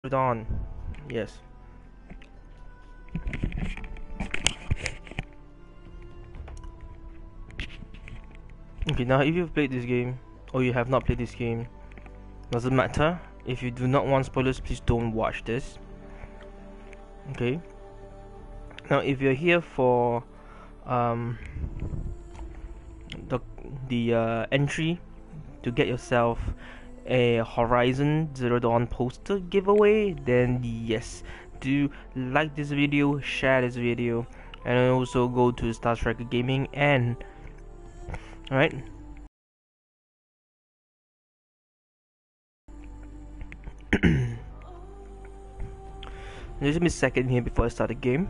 Put on. Yes. Okay, now if you've played this game or you have not played this game, doesn't matter. If you do not want spoilers, please don't watch this. Okay. Now if you're here for um the entry to get yourself a Horizon Zero Dawn poster giveaway, then yes, do like this video, share this video, and also go to Star Trek Gaming and alright. Just give me a second here before I start the game.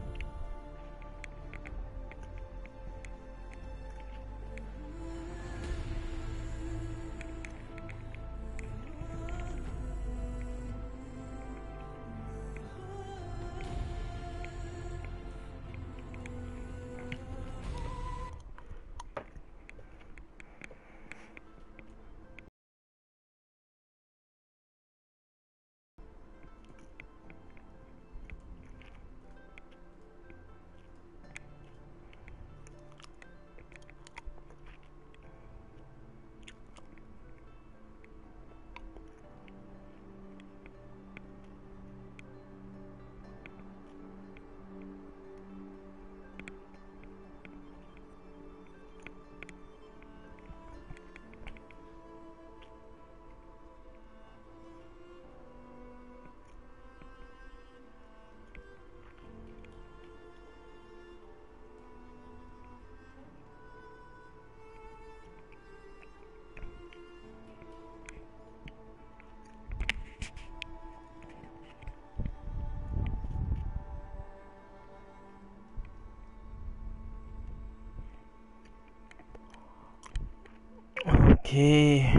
Okay.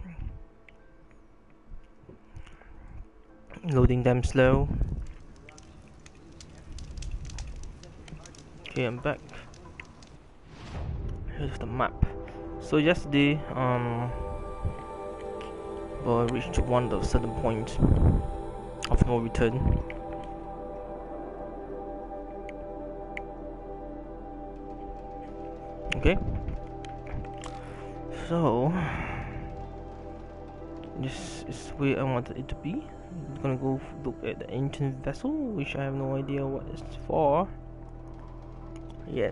Loading them slow. Okay, I'm back. Here's the map. So yesterday, I reached one of the certain point of no return. Okay. So this is where I wanted it to be. I'm gonna go look at the ancient vessel, which I have no idea what it's for yet.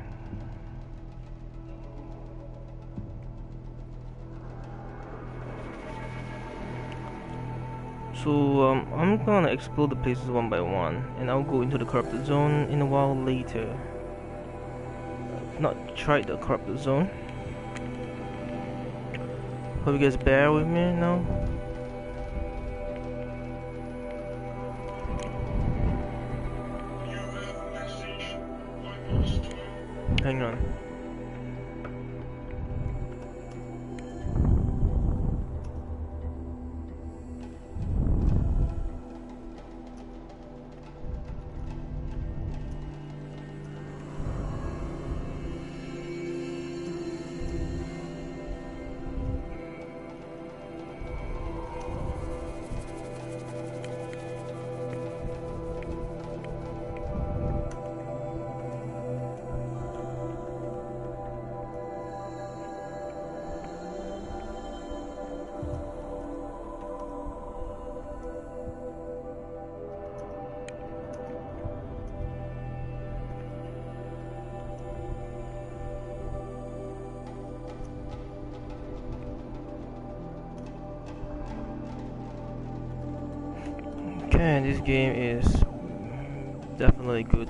So I'm gonna explore the places one by one, and I'll go into the corrupted zone in a while later. I've not tried the corrupted zone. Hope you guys bear with me now. Hang on. Okay, this game is definitely good.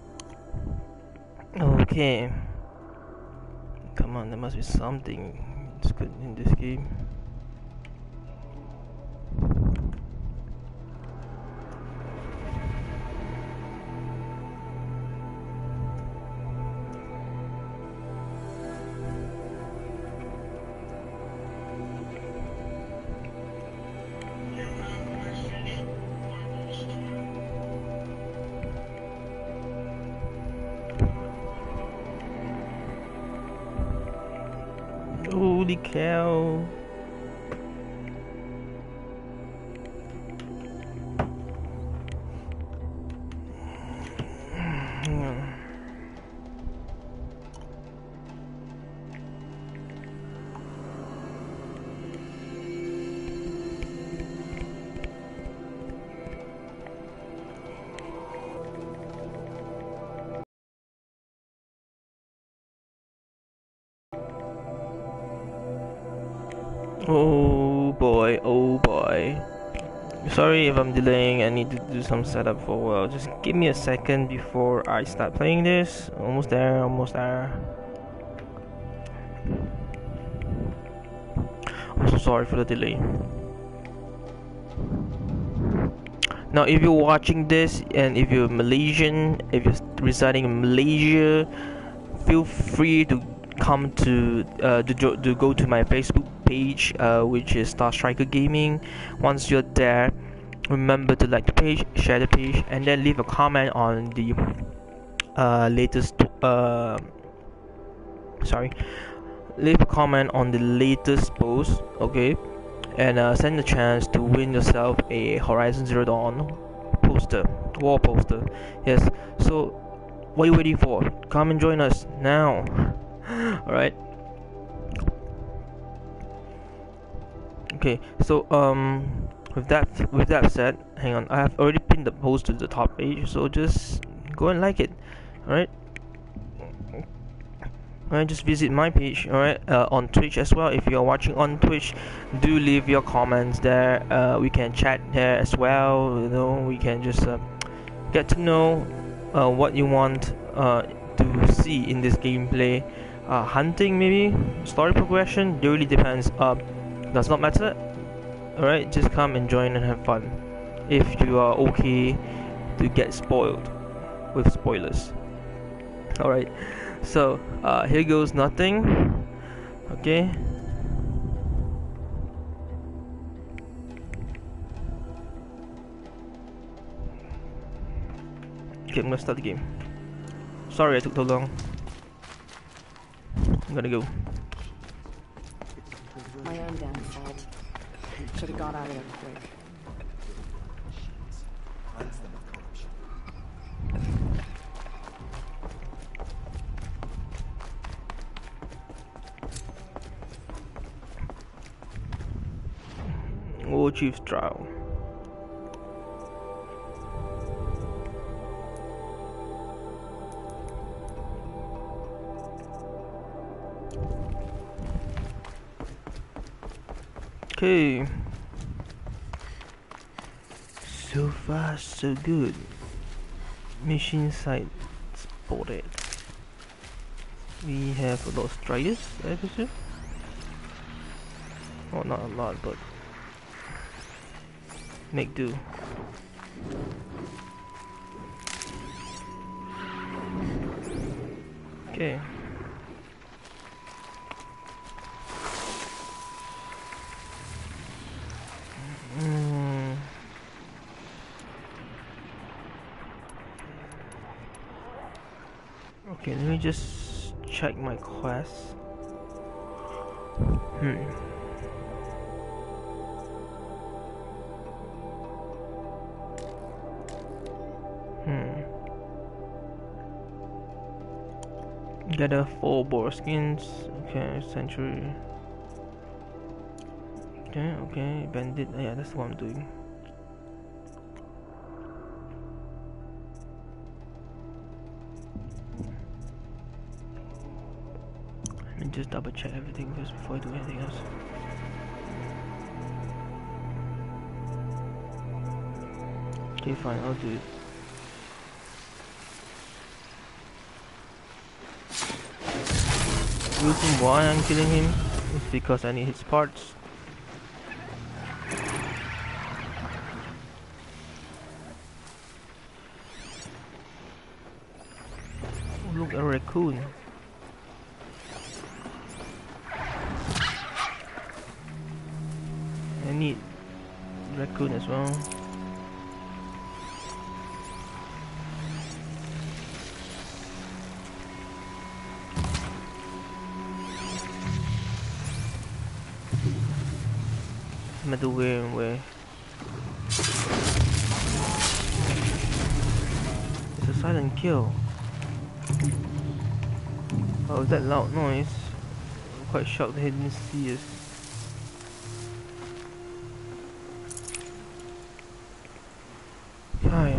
Okay. Come on, there must be something It's good in this game. Holy cow. Oh boy, oh boy. Sorry if I'm delaying, I need to do some setup for a while. Just give me a second before I start playing this. Almost there, almost there. I'm so sorry for the delay. Now if you're watching this and if you're Malaysian, if you're residing in Malaysia, feel free to come to go to my Facebook page, which is Star Striker Gaming. Once you're there, remember to like the page, share the page, and then leave a comment on the latest leave a comment on the latest post, okay? And send a chance to win yourself a Horizon Zero Dawn poster, wall poster. Yes, so what are you waiting for? Come and join us now. Alright. Okay, so with that said, hang on, I have already pinned the post to the top page, so just go and like it. Alright. Alright, just visit my page, alright, on Twitch as well. If you're watching on Twitch, do leave your comments there. We can chat there as well, you know, we can just get to know what you want to see in this gameplay. Hunting maybe, story progression, it really depends. Does not matter. Alright, just come and join and have fun. If you are okay to get spoiled with spoilers. Alright. So, here goes nothing. Okay. Okay, I'm gonna start the game. Sorry I took so long. I'm gonna go. My own damn fault. Should have got out of there quick. War Chief's trial. Okay. So far, so good. Mission site spotted. We have a lot of strikers, I presume. Well, not a lot, but make do. Okay. Okay, let me just check my quest. Gather 4 boar skins. Okay, century. Okay, bandit. Yeah, that's what I'm doing. Let me just double check everything first before I do anything else. Okay, fine, I'll do it. Reason why I'm killing him? It's because I need his parts. Oh, look, a raccoon. I need raccoon as well. Matter where and where. It's a silent kill. Oh, that loud noise. I'm quite shocked they didn't see us. Hi.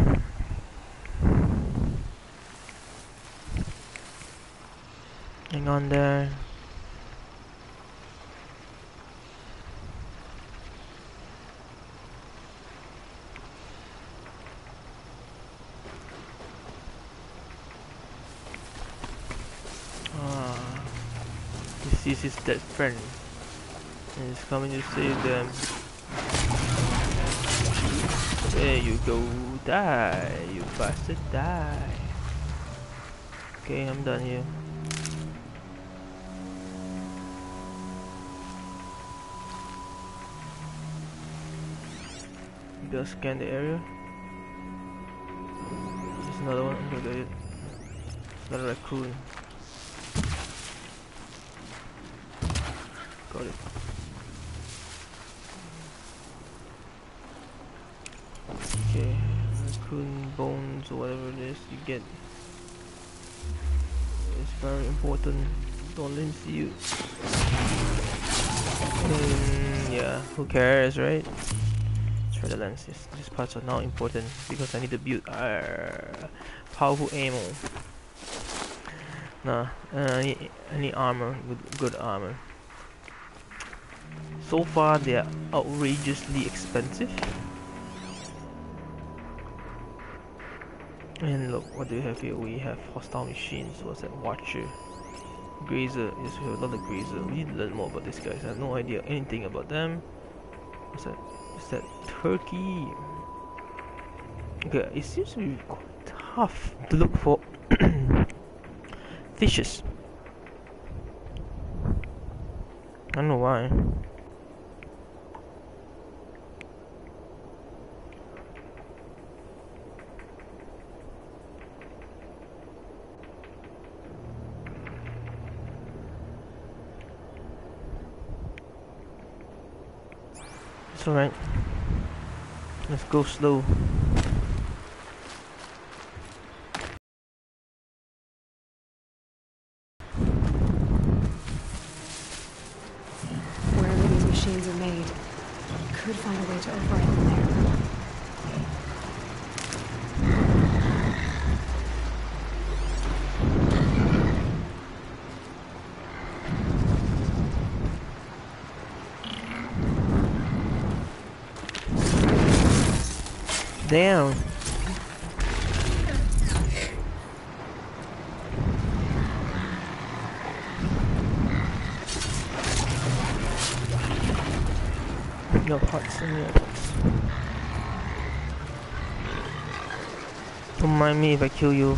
Hang on there. He sees his dead friend and he's coming to save them. There you go, die, you bastard, die. Okay, I'm done here. Gotta scan the area. There's another one. Okay, got it. It's not a raccoon. Got it. Okay, raccoon bones or whatever it is you get. It's very important. Don't let him see you. Yeah, who cares, right? Try the lenses. These parts are now important because I need to build powerful ammo. Nah, I need armor, good armor. So far, they are outrageously expensive. And look, what do we have here? We have hostile machines. What's that? Watcher, Grazer. Yes, we have a lot of Grazer. We need to learn more about these guys. I have no idea anything about them. What's that? Is that turkey? Okay, it seems to be quite tough to look for fishes. I don't know why. It's alright. Let's go slow. Wherever these machines are made, I could find a way to override them there. Damn. Your parts and your parts. Don't mind me if I kill you.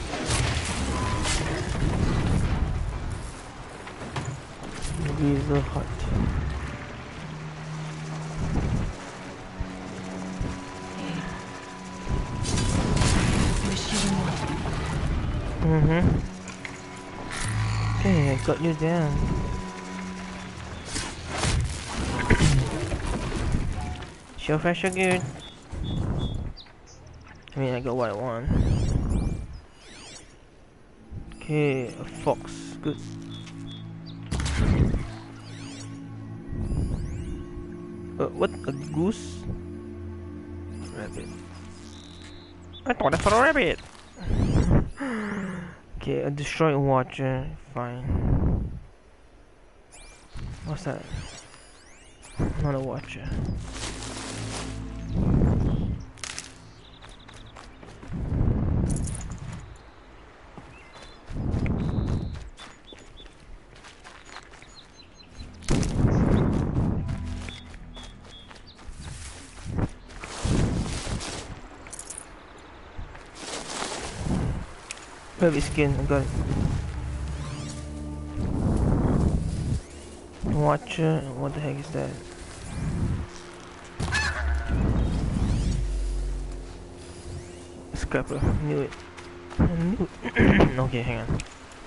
Grazer hut. Okay, I got you down. So far so good. I mean, I got what I want. Okay, a fox. Good. What? A goose? Rabbit. I thought that's a rabbit. Okay, a destroyed watcher. Fine. What's that? Not a watcher. Heavy skin, I got it. Watcher, what the heck is that? Scrapper, knew it. I knew it. Okay, hang on.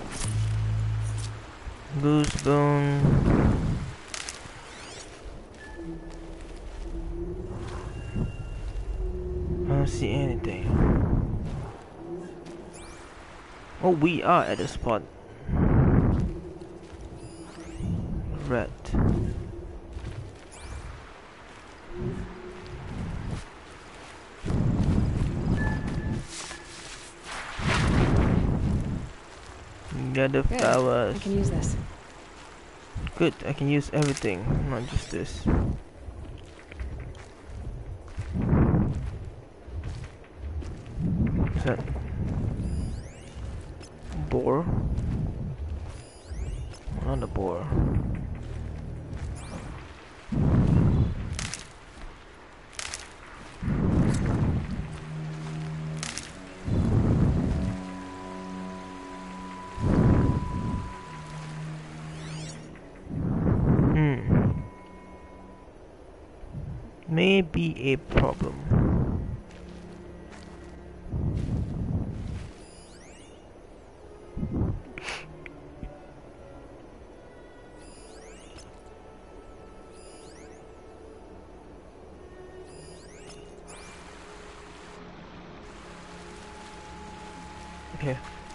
Goose bone. I don't see anything. Oh, we are at the spot. Red. Gather Good. flowers. I can use this. Good, I can use everything, not just this. What's that? Boar? Not a boar. May be a problem. Okay.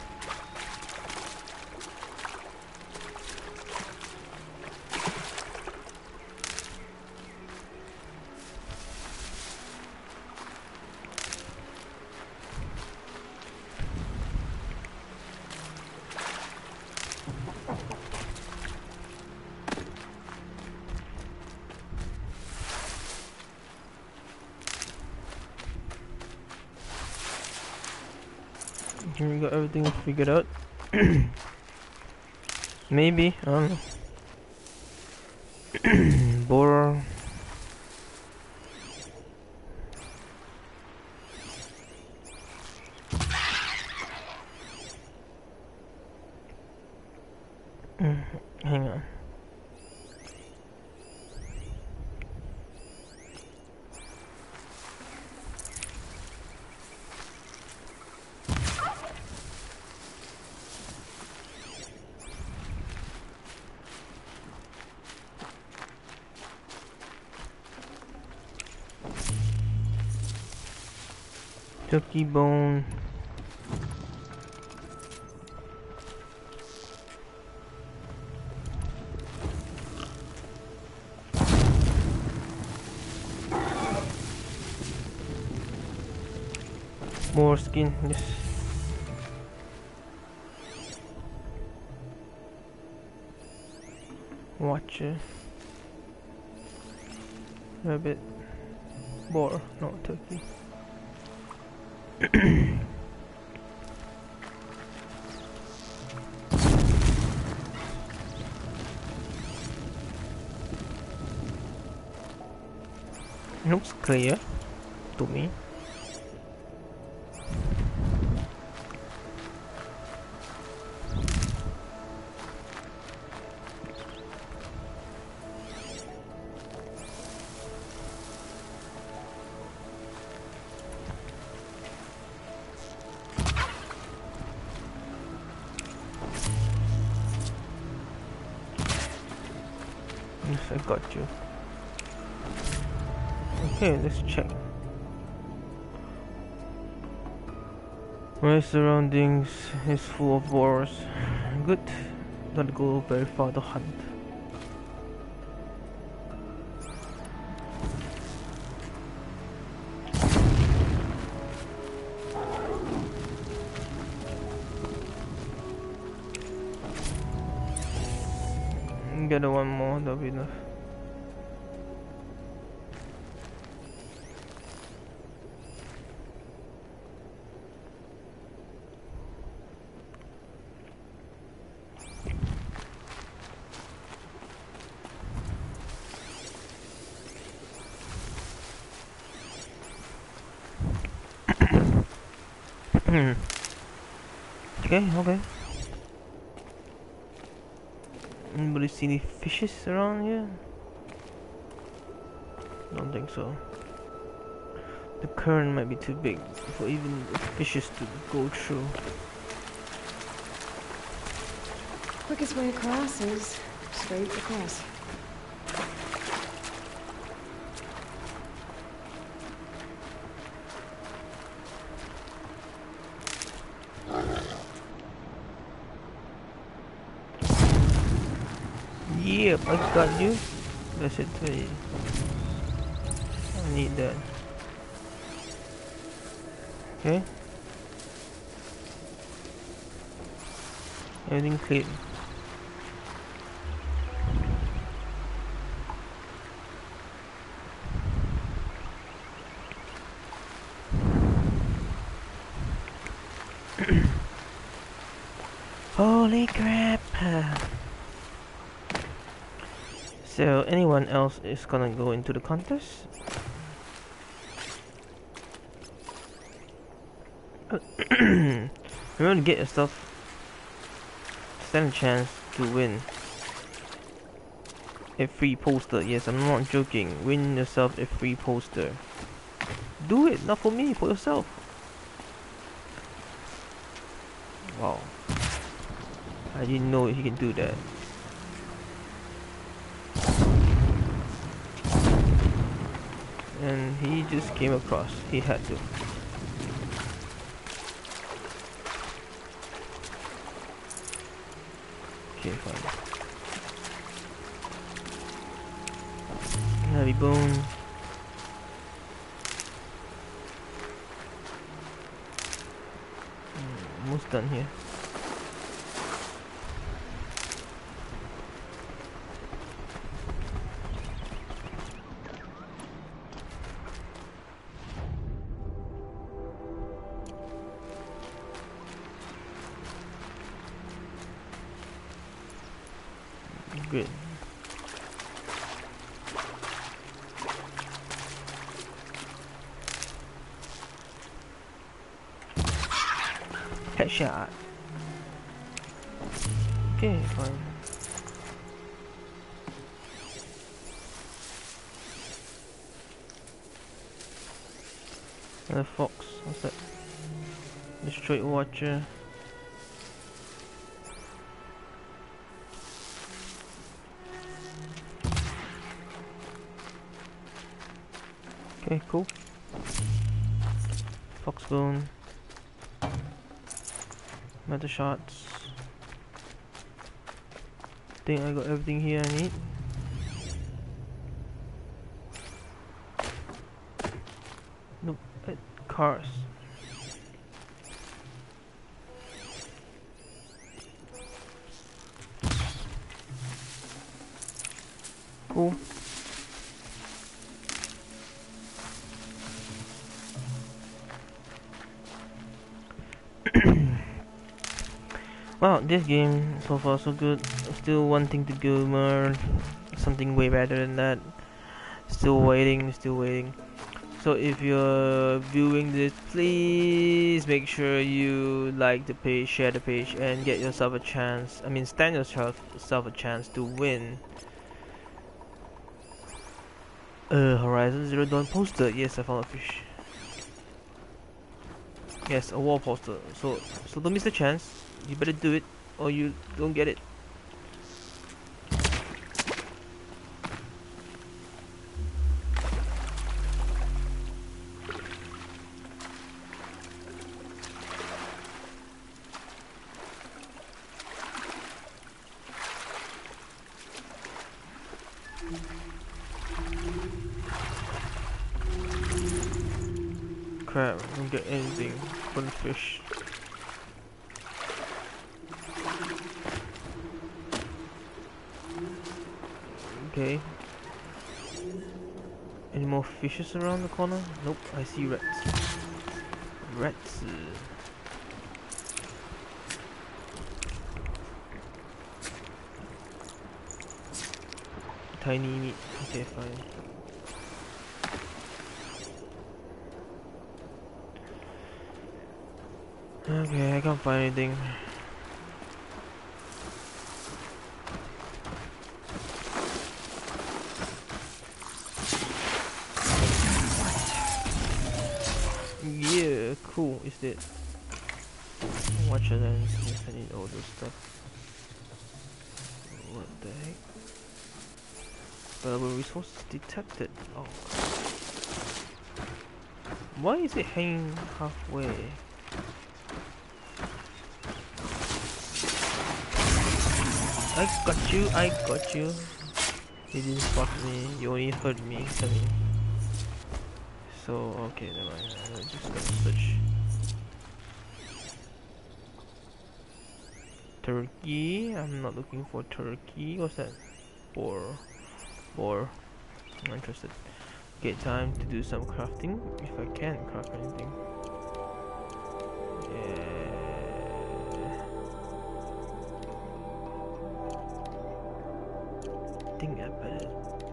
Here we got everything figured out. Maybe, I don't know. Boar. Hang on. Turkey bone. More skin, yes. Watcher. Rabbit. Boar, no turkey. Looks clear to me. Yes, I got you. Okay, let's check. My surroundings is full of boars. Good. Don't go very far to hunt. Get one more, that'll be enough. Okay. Anybody see any fishes around here? Don't think so. The current might be too big for even fishes to go through. Quickest way across is straight across. Yep, I got you. That's it. I need that. Okay. Everything clean. Holy crap! So, anyone else is gonna go into the contest? Remember to get yourself, stand a chance to win a free poster. Yes, I'm not joking. Win yourself a free poster. Do it, not for me, for yourself. Wow. I didn't know he can do that. And he just came across. He had to. Okay, fine. Heavy bone. Almost done here. Good. Headshot. Okay, fine. Another fox. What's that? The straight watcher. Okay, cool. Foxbone. Metal shots. Think I got everything here I need. Nope. Cars. Cool. Well, this game so far so good. Still wanting to go more, something way better than that. Still waiting. So if you're viewing this, please make sure you like the page, share the page, and get yourself a chance. I mean, stand yourself a chance to win Horizon Zero Dawn poster. Yes, I found a fish. Yes, a wall poster. So don't miss the chance. You better do it, or you don't get it. Crap, I don't get anything for the fish. Okay. Any more fishes around the corner? Nope, I see rats. Rats. Tiny meat. Okay, fine. Okay, I can't find anything. Yeah, cool. Is it? Watch your lens. Yes, I need all this stuff. What the heck? Valuable resources detected. Oh. Why is it hanging halfway? I got you, I got you. You didn't spot me, you only heard me coming. So, okay, never mind. I'm just gonna search. Turkey? I'm not looking for turkey. What's that? Boar. I'm not interested. Okay, time to do some crafting. If I can craft anything. Yeah. I think I better.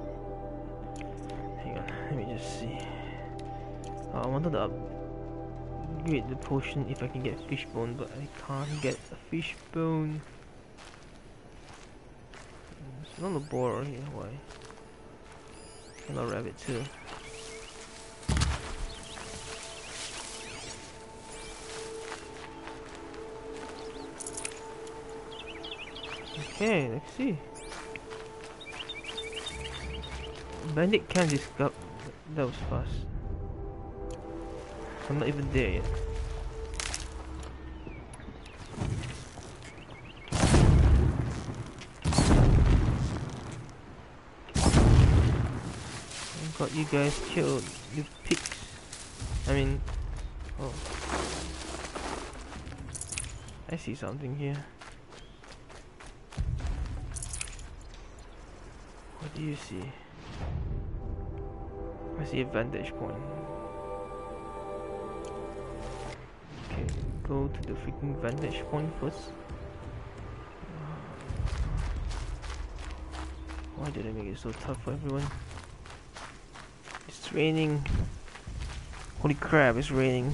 Hang on, let me just see. I wanted to upgrade the potion if I can get fish bone, but I can't get a fish bone. It's not a boar here, why? And a rabbit too. Okay, let's see. Bandit can't discover. That was fast. I'm not even there yet. I got you guys killed, you pigs. I mean, oh. I see something here. What do you see? I see a vantage point. Okay, go to the freaking vantage point first. Why did I make it so tough for everyone? It's raining. Holy crap, it's raining.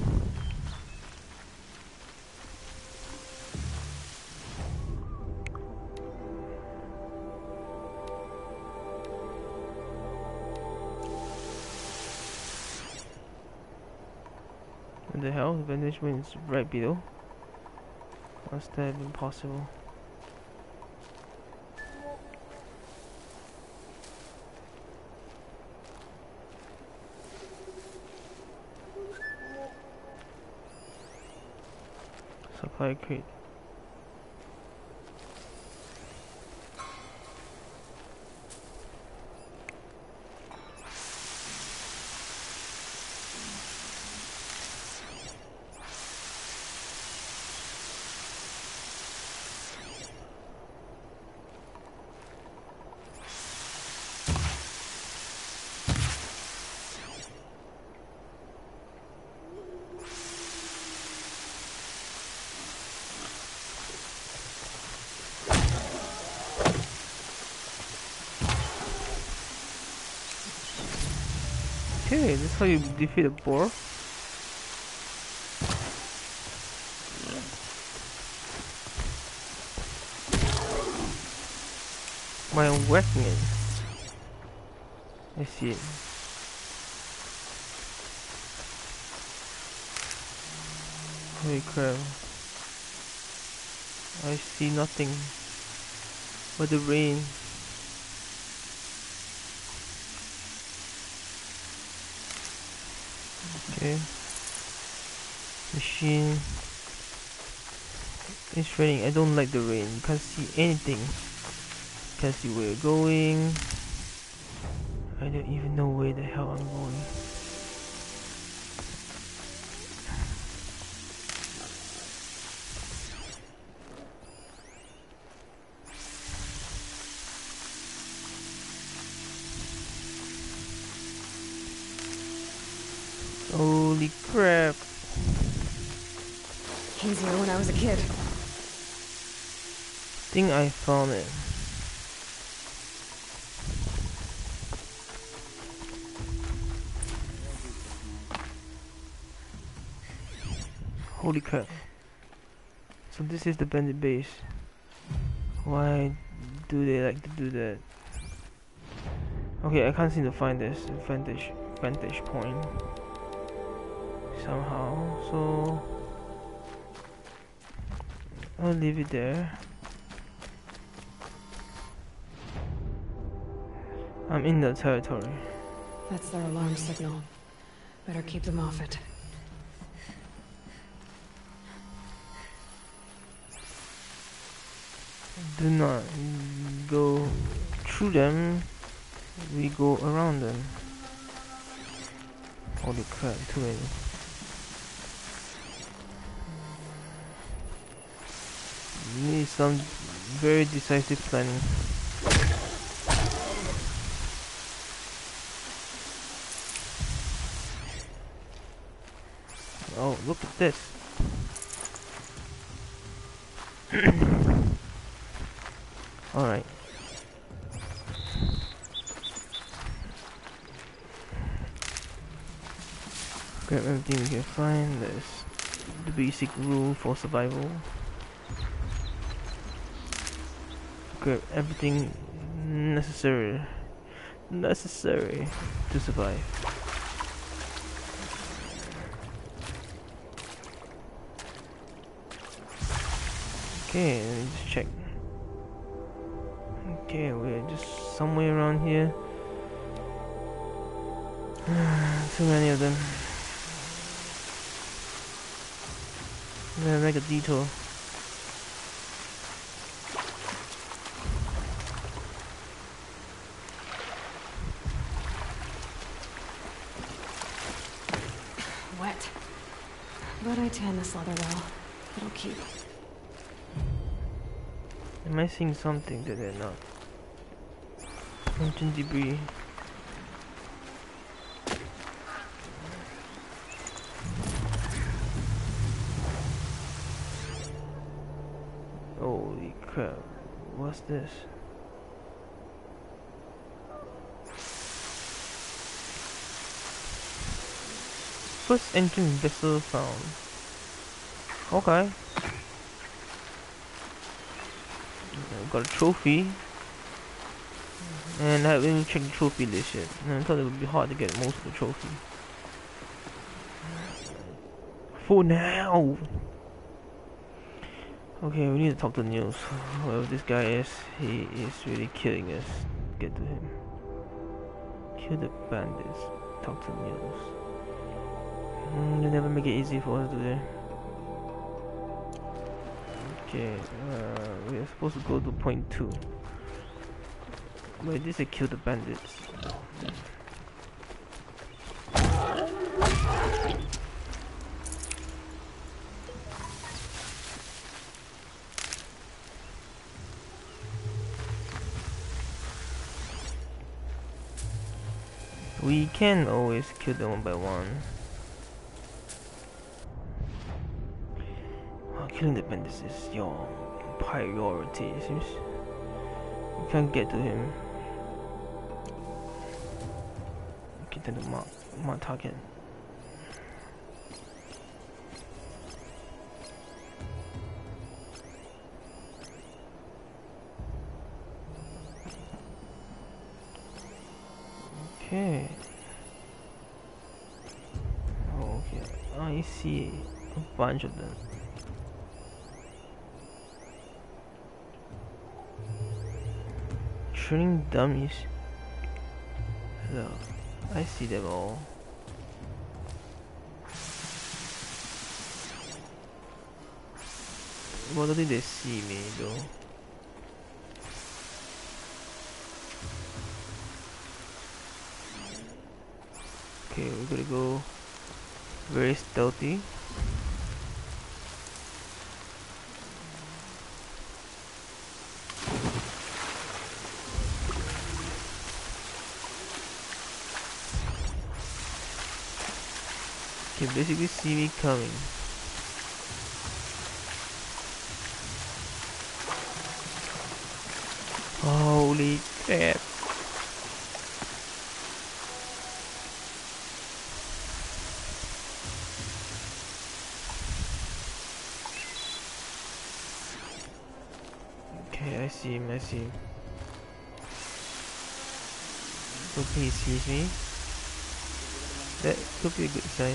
What the hell? The vantage point is right below. How's that even possible? Supply crate. Okay, that's how you defeat a boar. By whacking it. I see it. Holy crap. I see nothing but the rain. Okay. Machine. It's raining. I don't like the rain. You can't see anything. Can't see where you're going. I don't even know where the hell I'm going. Holy crap. Easier when I was a kid. Think I found it. Holy crap. So this is the bandit base. Why do they like to do that? Okay, I can't seem to find this vantage point somehow. So I'll leave it there. I'm in the territory. That's their alarm signal. Better keep them off it. Do not go through them. We go around them. Holy crap, too many. Need some very decisive planning. Oh, look at this. Alright. Grab everything we can find. That's the basic rule for survival. Grab everything necessary to survive. Okay, let me just check. Okay, we're just somewhere around here. Too many of them. I'm gonna make a detour. Wet. But I tan this leather well. It'll keep. Am I seeing something that they're not? Ancient debris. Holy crap. What's this? First ancient vessel found. Okay. Got a trophy. And I haven't even checked the trophy list yet. And I thought it would be hard to get most of the trophy. For now! Okay, we need to talk to Niels. Whoever this guy is, he is really killing us. Get to him. Kill the bandits. Talk to Niels. They never make it easy for us, do they? Okay, we are supposed to go to point 2. Wait, this is kill the bandits. We can always kill them one by one. Killing the bandits is your priority, it seems. You can't get to him. Get to the mark target. Okay. Oh, okay. I see a bunch of them. Training dummies. So, I see them all. Well, I don't think they see me though. Okay, we're gonna go very stealthy. You can basically see me coming. Holy crap. see him, I see him. Hopefully he sees me. That could be a good sign.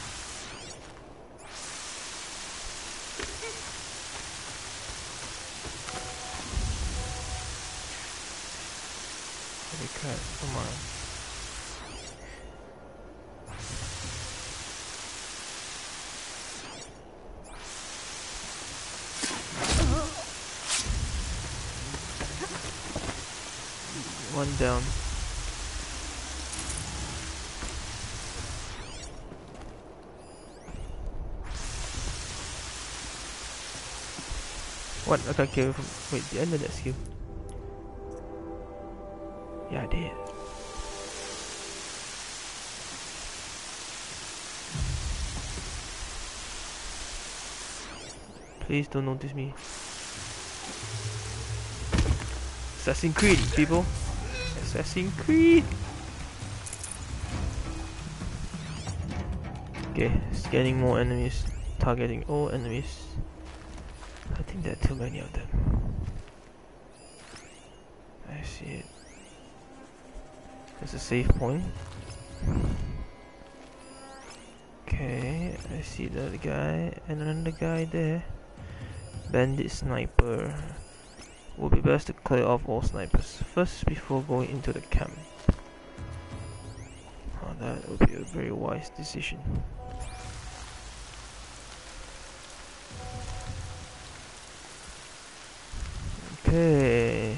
Holy crap, come on. One down. What? I can't kill from. Wait, the end of that skill. Yeah, I did. Please don't notice me. Assassin's Creed, people. Assassin's Creed. Okay, scanning more enemies. Targeting all enemies. I think there are too many of them. I see it. There's a save point. Okay, I see the other guy and another guy there. Bandit sniper. Would be best to clear off all snipers first before going into the camp. Oh, that would be a very wise decision. Okay.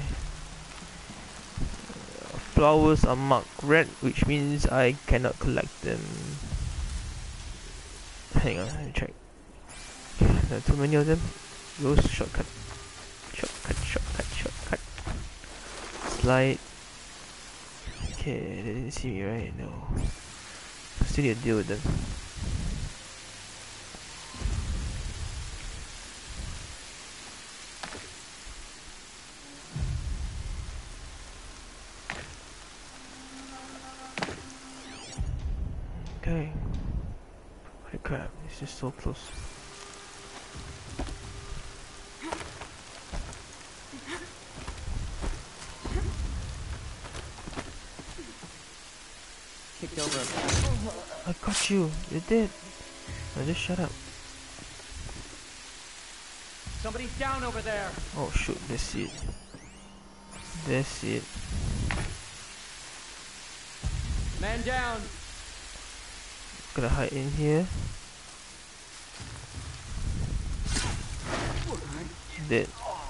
Flowers are marked red, which means I cannot collect them. Hang on, let me check. There are too many of them. Go shortcut. Shortcut. Slide. Okay, they didn't see me, right? No. Still need to deal with them. Okay. Holy crap, it's just so close. Kicked over a I got you. You did. Now just shut up. Somebody's down over there. Oh shoot, that's it. That's it. Man down. Gonna hide in here. Dead.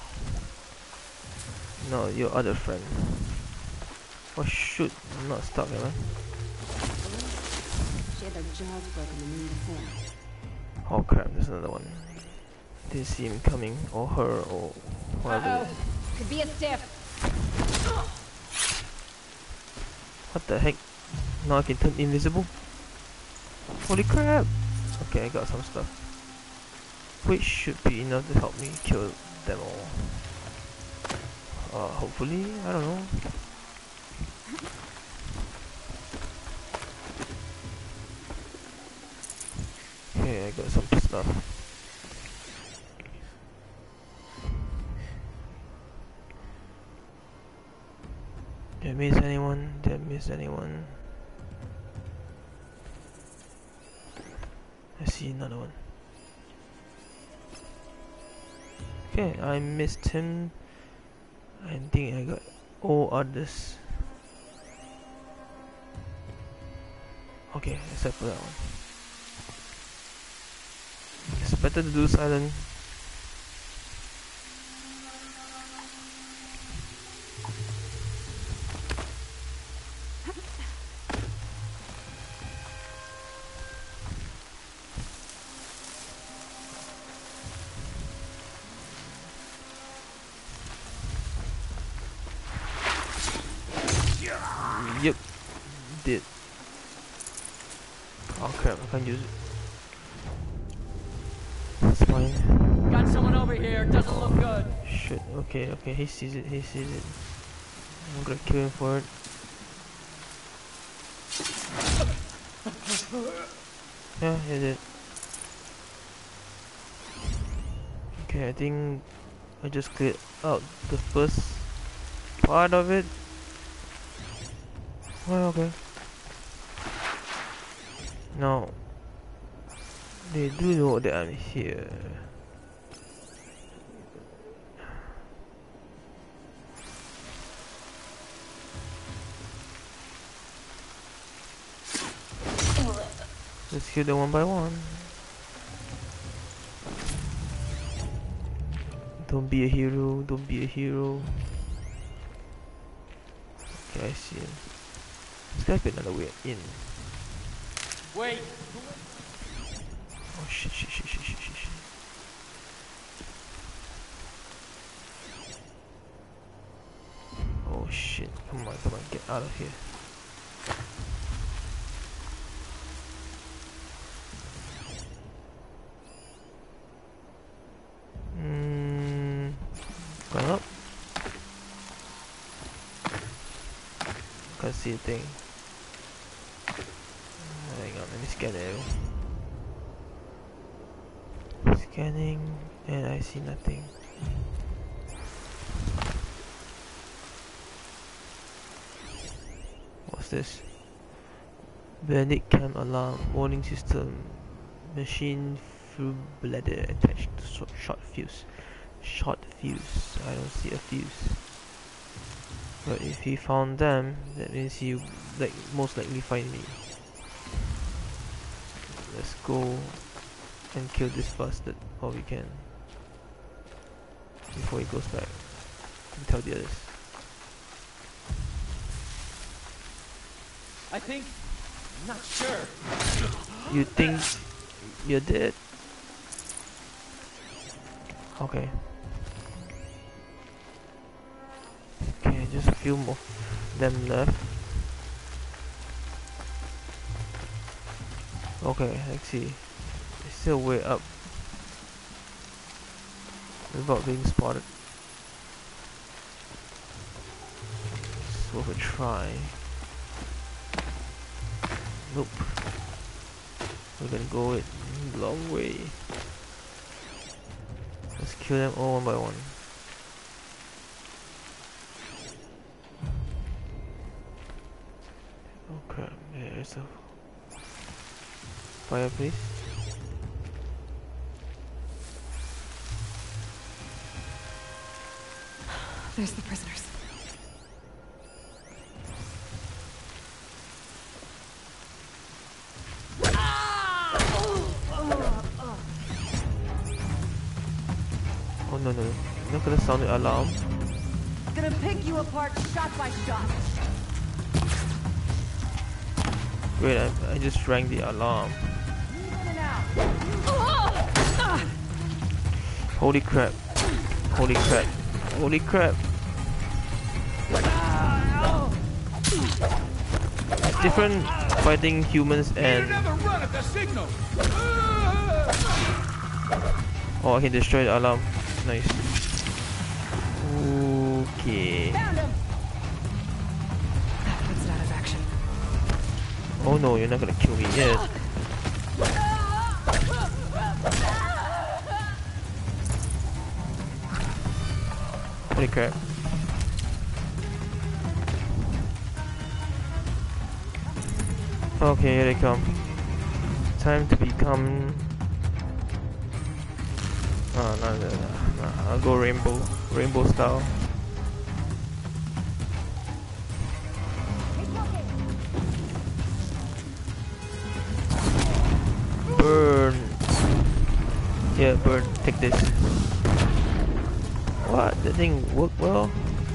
No, your other friend. Oh shoot, I'm not stuck, man. She had their jaws broken the moon before. Oh crap, there's another one. Didn't see him coming, or her, or whatever. Could be a stiff. What the heck? Now I can turn invisible? Holy crap! Okay, I got some stuff. Which should be enough to help me kill them all. Hopefully, I don't know. Okay, I got some stuff. Did I miss anyone? Did I miss anyone? I see another one. Okay, I missed him. I think I got all others. Okay, except for that one. It's better to do silent. Yep, did. Oh crap, I can't use it. That's fine. Got someone over here. Doesn't look good. Shit, okay, he sees it, I'm gonna kill him for it. Yeah, he did. Okay, I think I just cleared out the first part of it. Well, okay. Now, they do know that I'm here. Let's kill them one by one. Don't be a hero, don't be a hero. Okay, I see him. There's gotta be another way in. Wait. Oh shit, shit, shit, shit, shit, shit, shit. Oh shit, come on, get out of here. Going up. Can't see a thing. Hang on, let me scan it. Scanning, and I see nothing. What's this? Bandit cam alarm, warning system, machine through bladder attached to short fuse. Short fuse. I don't see a fuse. But if he found them, that means he most likely find me. Let's go and kill this bastard while we can, before he goes back and tell the others. I think... I'm not sure. You think you're dead? Okay. Okay, just a few more them left. Okay, let's see. It's still way up without being spotted. It's worth a try. Nope. We're gonna go it long way. Let's kill them all one by one. Oh crap, there's a fireplace. There's the prisoners. Oh no, you're not gonna sound the alarm. Gonna pick you apart shot by shot. Wait, I just rang the alarm. In and out. Holy crap. Holy crap. Holy crap. Different fighting humans and... Oh, I can destroy the alarm. Nice. Okay. That puts it out of action. Oh no, you're not gonna kill me yet. Holy crap. Okay, here they come. Time to become... Oh, no, I'll go rainbow style. Burn. Yeah, burn. Take this. What? That thing worked well?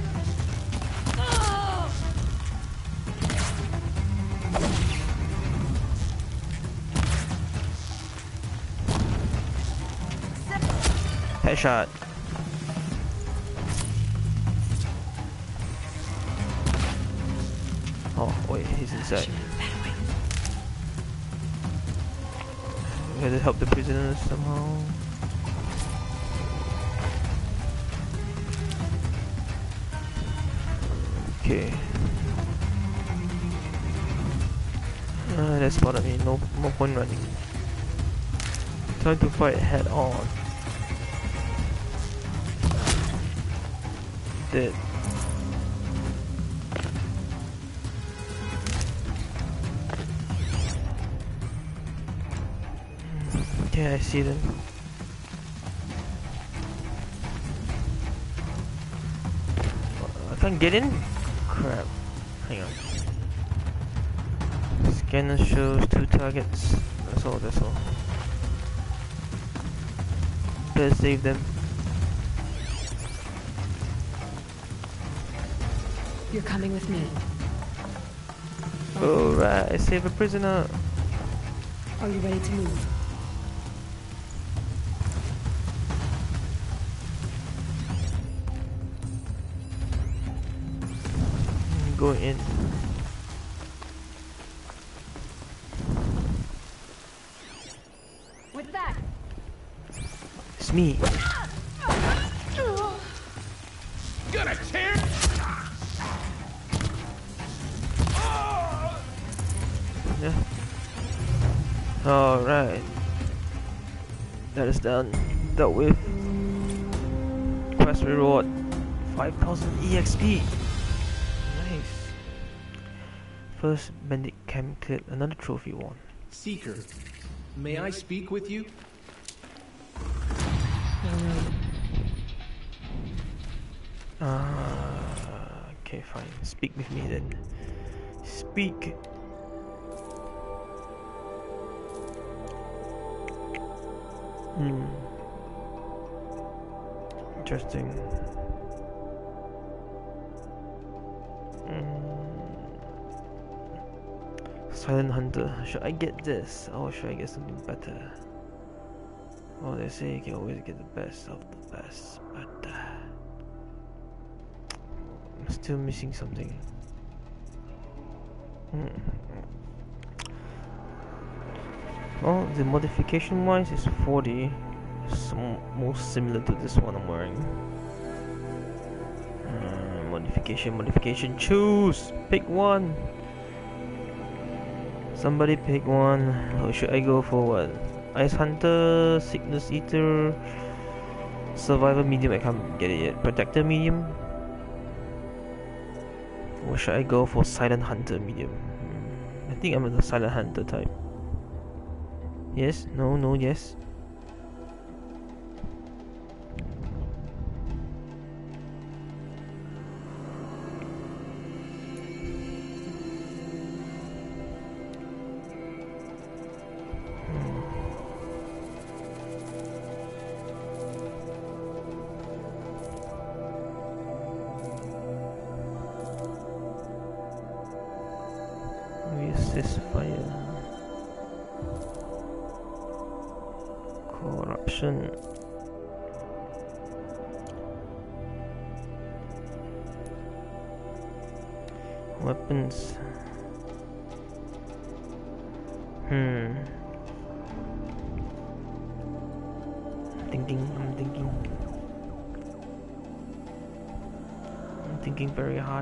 Headshot. Oh wait, he's inside. We have to help the prisoners somehow. Okay. That spotted me. No point running. Time to fight head on. Dead. Yeah, I see them. I can't get in? Crap. Hang on. Scanner shows 2 targets. That's all, that's all. Better save them. You're coming with me. Alright, save a prisoner. Are you ready to move? Go in. With that. It's me. Gonna tear. Yeah. Alright. That is done. Dealt with. Quest reward 5000 EXP. Nice. First bandit camp cleared, another trophy won. Seeker, may I speak with you? Okay, fine. Speak with me then. Speak. Interesting. Silent Hunter. Should I get this or should I get something better? Well, they say you can always get the best of the best, but I'm still missing something. Well, the modification wise is 40. Most similar to this one I'm wearing. Modification, choose! Pick one! Somebody pick one. Or should I go for what? Ice Hunter, Sickness Eater, Survivor Medium, I can't get it yet. Protector Medium? Or should I go for Silent Hunter Medium? I think I'm the Silent Hunter type. Yes, no, yes. Resist fire. Corruption. Weapons. I'm thinking very hard.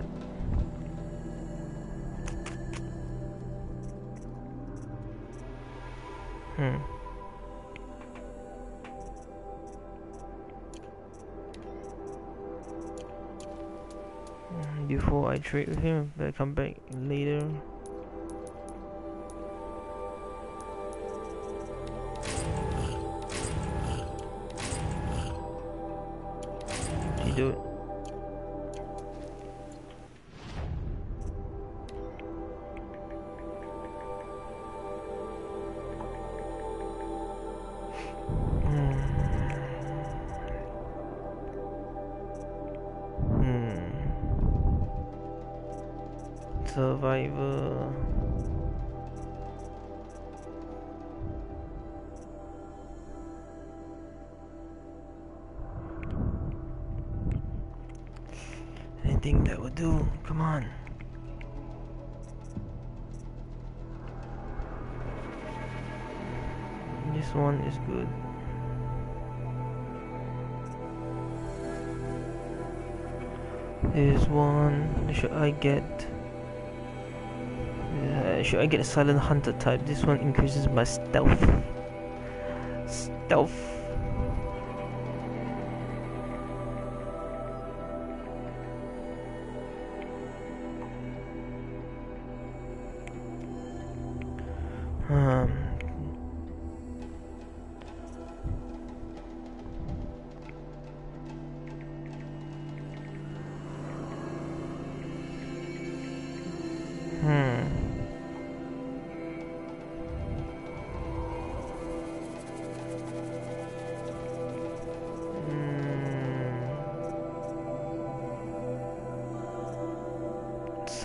Before I trade with him, better come back later. You do it. Survivor. Anything that would do, come on. This one is good. This one, should I get? Should I get a Silent Hunter type? This one increases my stealth.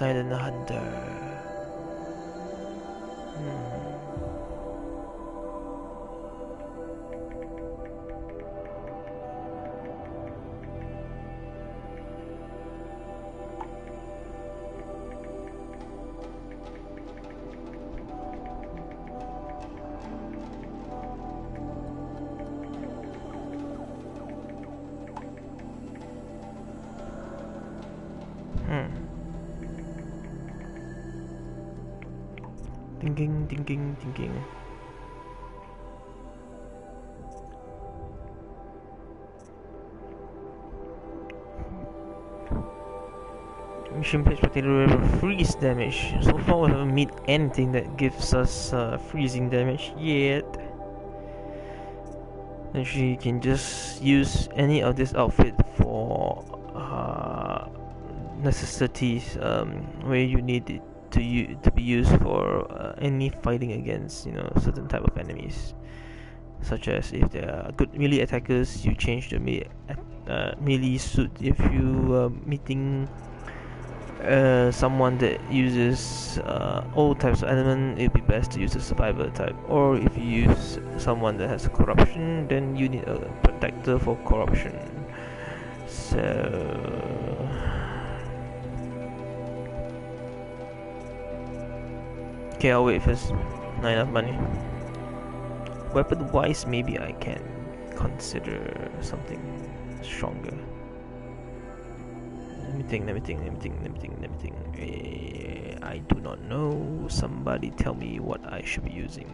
Silent Hunter. Thinking. Mission page particular freeze damage. So far we haven't met anything that gives us freezing damage yet. Actually, you can just use any of this outfit for necessities where you need it to be used for any fighting against certain type of enemies, such as if they are good melee attackers, you change the melee suit. If you meeting someone that uses all types of element, it'd be best to use the survivor type. Or if you use someone that has corruption, then you need a protector for corruption. So okay, I'll wait first. Not enough money. Weapon wise, maybe I can consider something stronger. Let me think. I do not know. Somebody tell me what I should be using.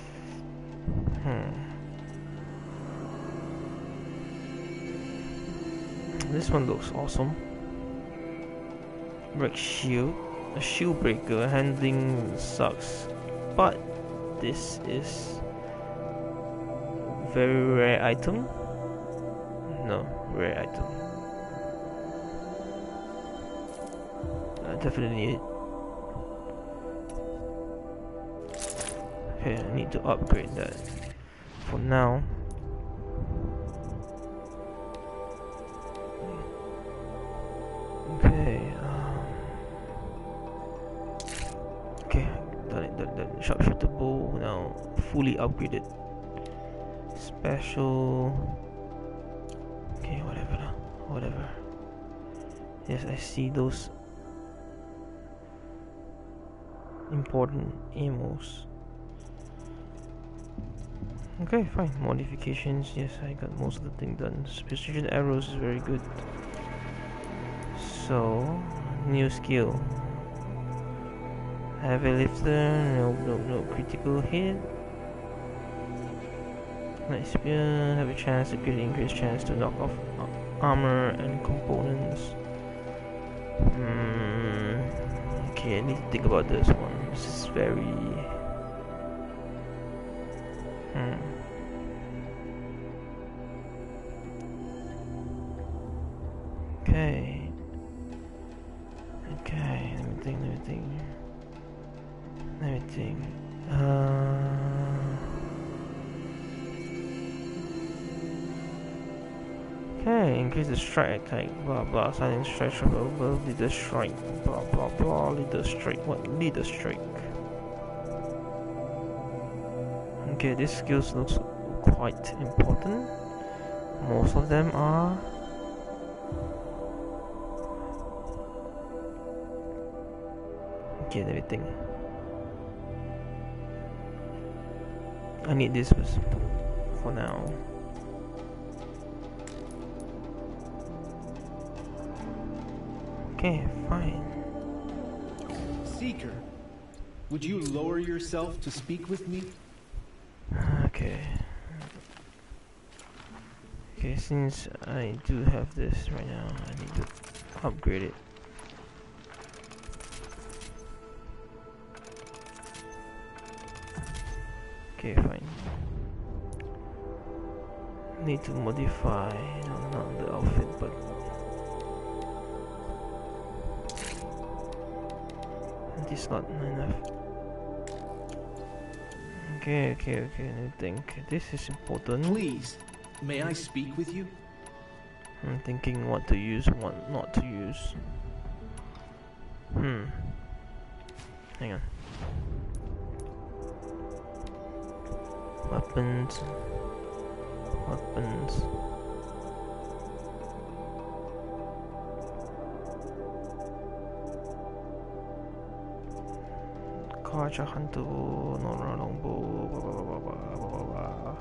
This one looks awesome. Break shield. A shield breaker. Handling sucks. But this is very rare item. No, rare item. I definitely need it. Okay, I need to upgrade that. For now. Okay. Okay, done it. Sharpshooter bow now fully upgraded. Special. Okay, whatever. Yes, I see those important ammos. Okay, fine. Modifications. Yes, I got most of the thing done. Precision arrows is very good. So, new skill. Heavy lifter. No critical hit. Light spear. Have a chance to greatly increase chance to knock off armor and components. Okay, I need to think about this one. This is very. Okay. Let me think. Okay, increase the strike attack, blah blah, silent strike, above, leader strike, blah blah blah, leader strike. What leader strike? Okay, these skills looks quite important. Most of them are. Okay, let me think. I need this first for now. Okay, fine. Seeker, would you lower yourself to speak with me? Okay. Okay, since I do have this right now, I need to upgrade it. Okay, fine. Need to modify, not the outfit, but this is not enough. Okay, let me think. This is important. Please, may I speak with you? I'm thinking what to use, what not to use. Hang on. Weapons. Weapons. Kaja Hunter, Nora Longbow, blah blah blah blah blah blah blah.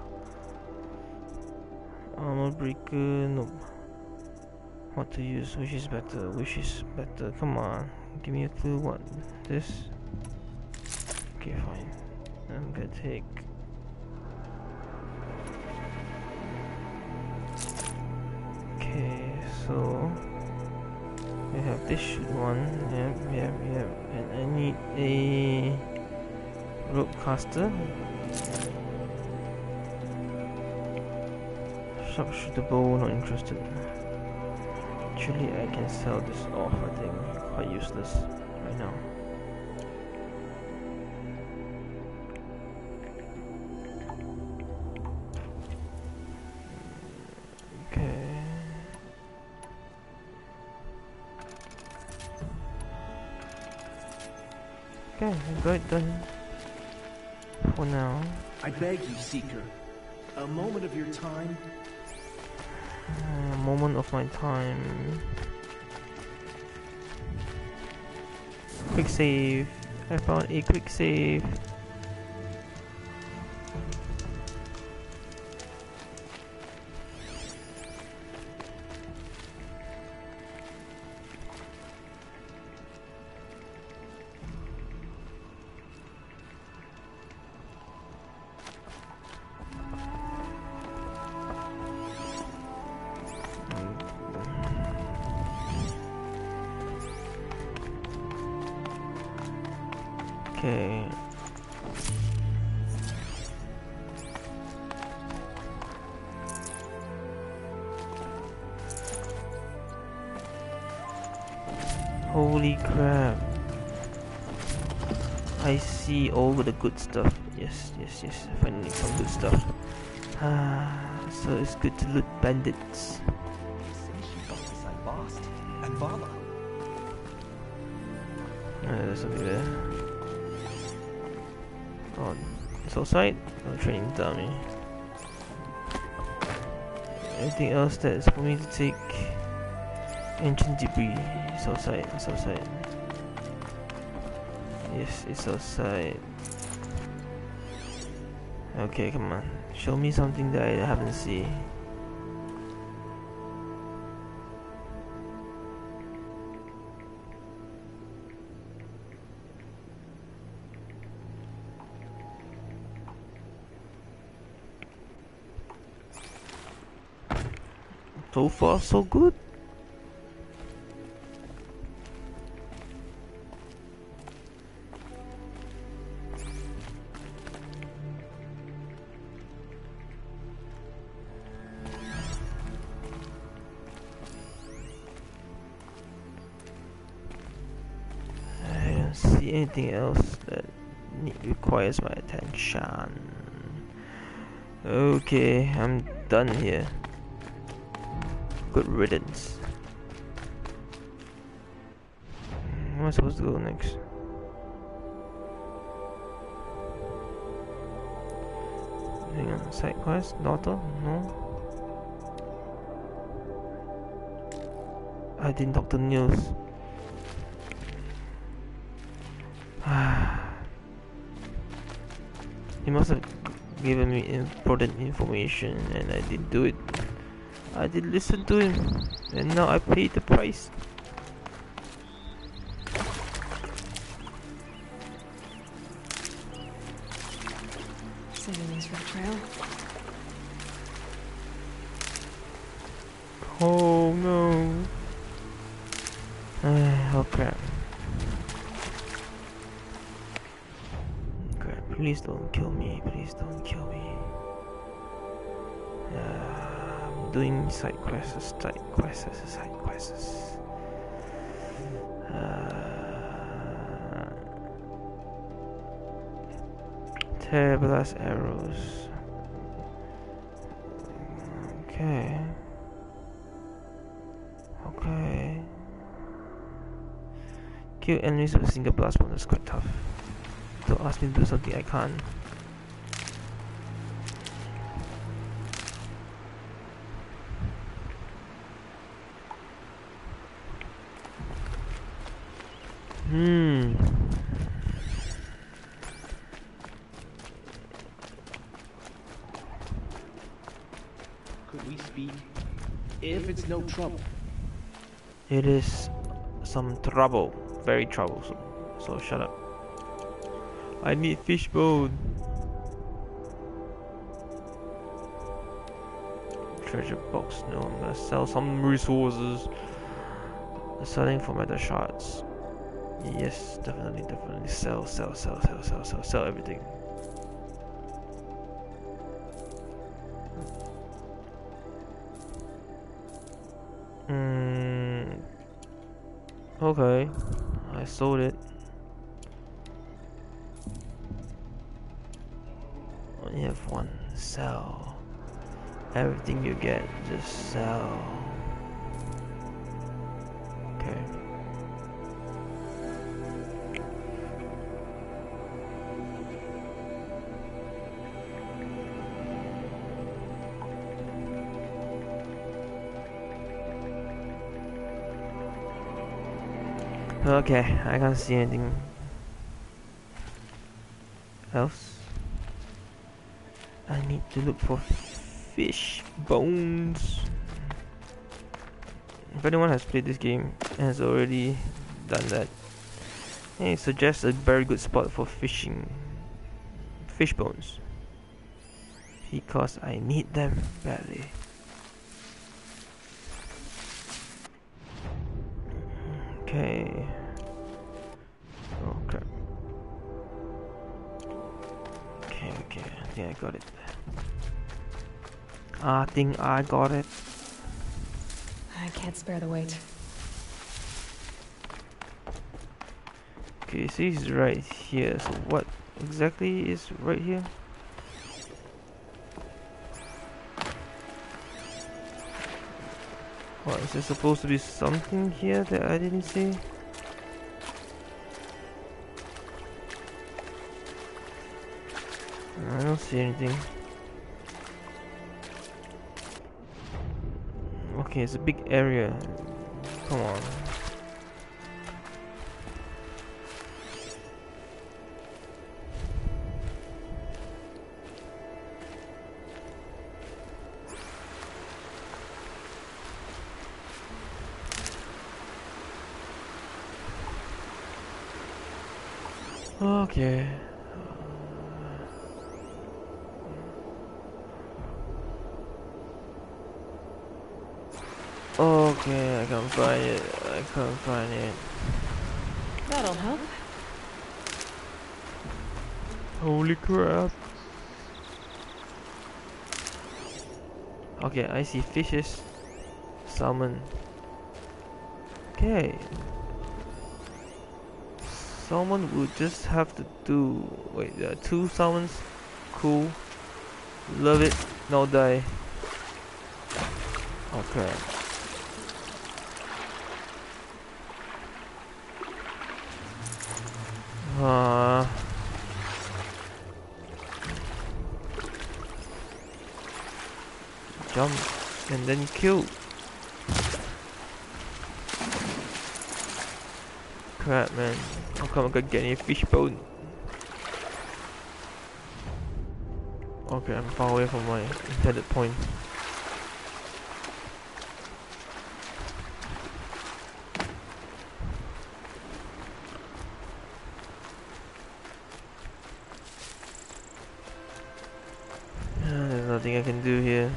Armor breaker, nope. What to use? Which is better? Which is better? Come on, give me a clue. What? This? Okay, fine. I'm gonna take. Okay, so we have this one. Yep. And I need a rope caster. Sharpshooter bow, not interested. Actually, I can sell this off. I think quite useless right now. Okay. Okay, we got it done for now. I beg you, Seeker. A moment of your time. Moment of my time. Quick save. I found a quick save. Okay. Holy crap. I see all the good stuff. Yes. Finally some good stuff. So it's good to loot bandits. There's something there. Oh, it's outside? Oh, training dummy. Anything else that is for me to take? Engine debris. It's outside. Yes, it's outside. Okay, come on. Show me something that I haven't seen. So far, so good. I don't see anything else that requires my attention. Okay, I'm done here. Good riddance. Where am I supposed to go next? Hang on, side quest? Daughter? No? I didn't talk to Niels. He must have given me important information and I didn't do it. I did listen to him, and now I paid the price. Saving this red trail. Oh no. Oh crap. Crap, please don't kill me, please don't kill me. Doing side quests. Terrorblast arrows. Okay. Kill enemies with a single blast bomb. That's quite tough. Don't ask me to do something I can't. Could we speak? If it's no trouble. It is some trouble. Very troublesome. So shut up. I need fishbone. Treasure box. No, I'm gonna sell some resources. Selling for metal shards. Yes, definitely. Sell everything. Okay, I sold it. Only have one. Sell. Everything you get, just sell. Okay. Okay, I can't see anything else. I need to look for fish bones. If anyone has played this game and has already done that, it suggests a very good spot for fishing fish bones, because I need them badly. Okay. Okay. Okay. I think I got it. I think I got it. I can't spare the weight. Okay, so he's right here. So what exactly is right here? What, is there supposed to be something here that I didn't see? I don't see anything. Okay, it's a big area. Come on. Okay. Okay, I can't find it. I can't find it. That'll help. Holy crap. Okay, I see fishes. Salmon. Okay. Salmon would just have to do... Wait, there are 2 salmons. Cool. Love it. No die. Okay. Jump and then kill. Crap, man. How come I can't get any fish bone? Okay, I'm far away from my intended point. There's nothing I can do here.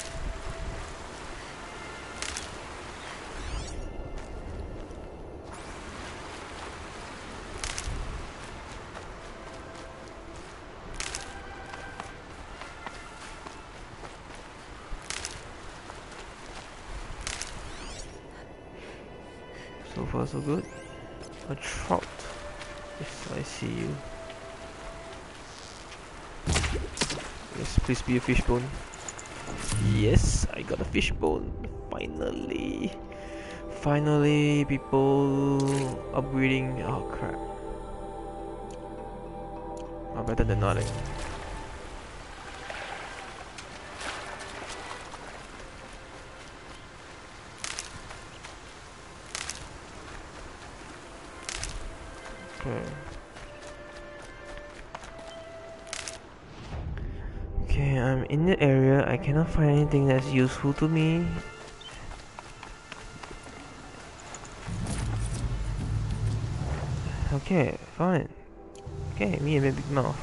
So far so good. A trout. Yes, I see you. Yes, please be a fish bone. Yes, I got a fish bone. Finally. Finally, people upgrading. Oh crap. Oh, better than nothing. Okay. Okay, I'm in the area. I cannot find anything that's useful to me. Okay, fine. Okay, me and my big mouth.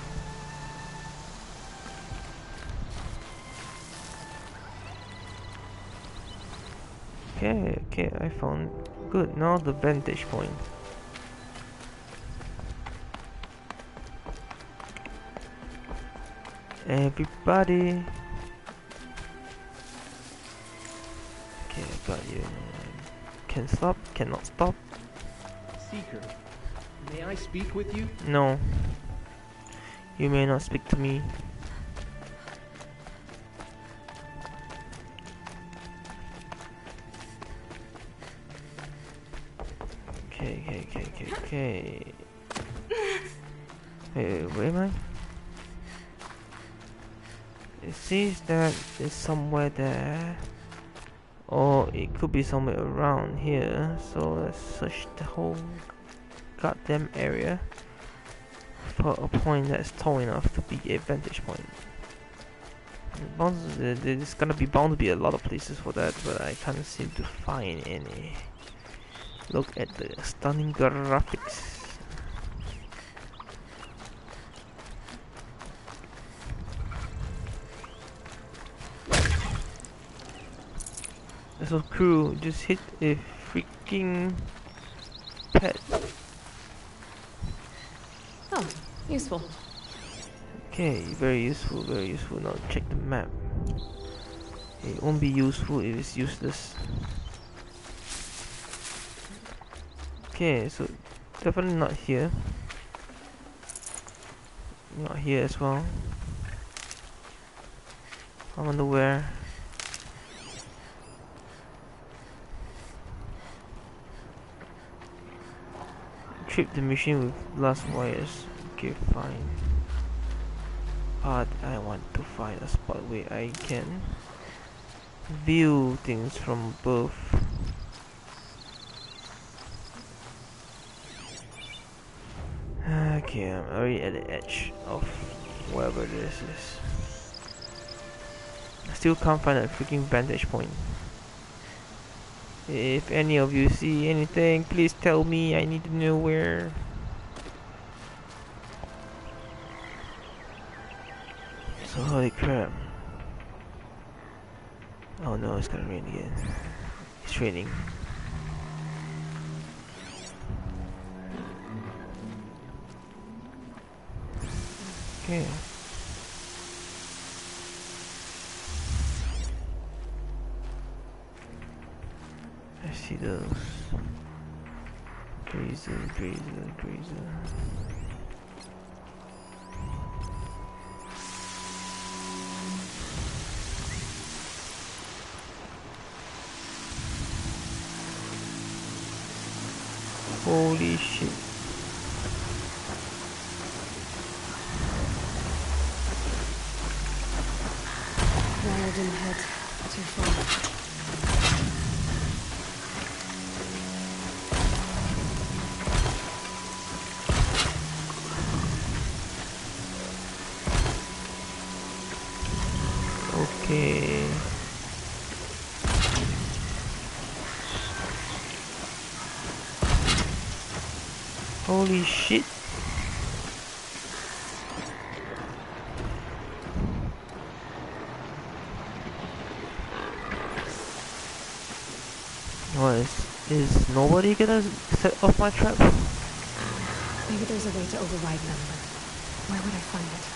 Okay, I found. Good, now the vantage point. Everybody. Okay, I got you. Can stop, cannot stop. Seeker, may I speak with you? No. You may not speak to me. Okay. Wait, where am I? It says that it's somewhere there. Or it could be somewhere around here. So let's search the whole goddamn area for a point that's tall enough to be a vantage point. There's gonna be bound to be a lot of places for that, but I can't seem to find any. Look at the stunning graphics. So crew, just hit a freaking pet. Oh, useful. Okay, very useful, very useful. Now check the map. It won't be useful if it's useless. Okay, so definitely not here. Not here as well. I wonder where. Trip the machine with last wires. Okay, fine. But I want to find a spot where I can view things from above. Okay, I'm already at the edge of wherever this is. I still can't find a freaking vantage point. If any of you see anything, please tell me. I need to know where. So holy crap. Oh no, it's gonna rain again. It's raining. Okay. I see those. Grazer. Holy shit. Wire didn't hit. Too far. Okay. Holy shit. What is nobody gonna set off my trap? Maybe there's a way to override them, but where would I find it?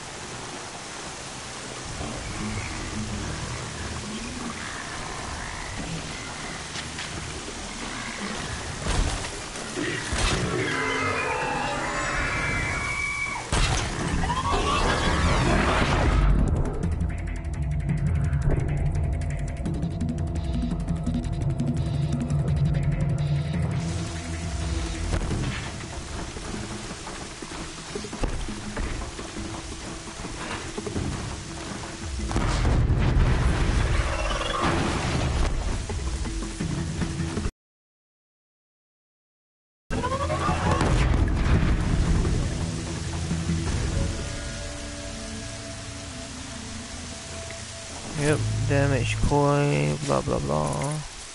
Yep, damage coin, blah blah blah.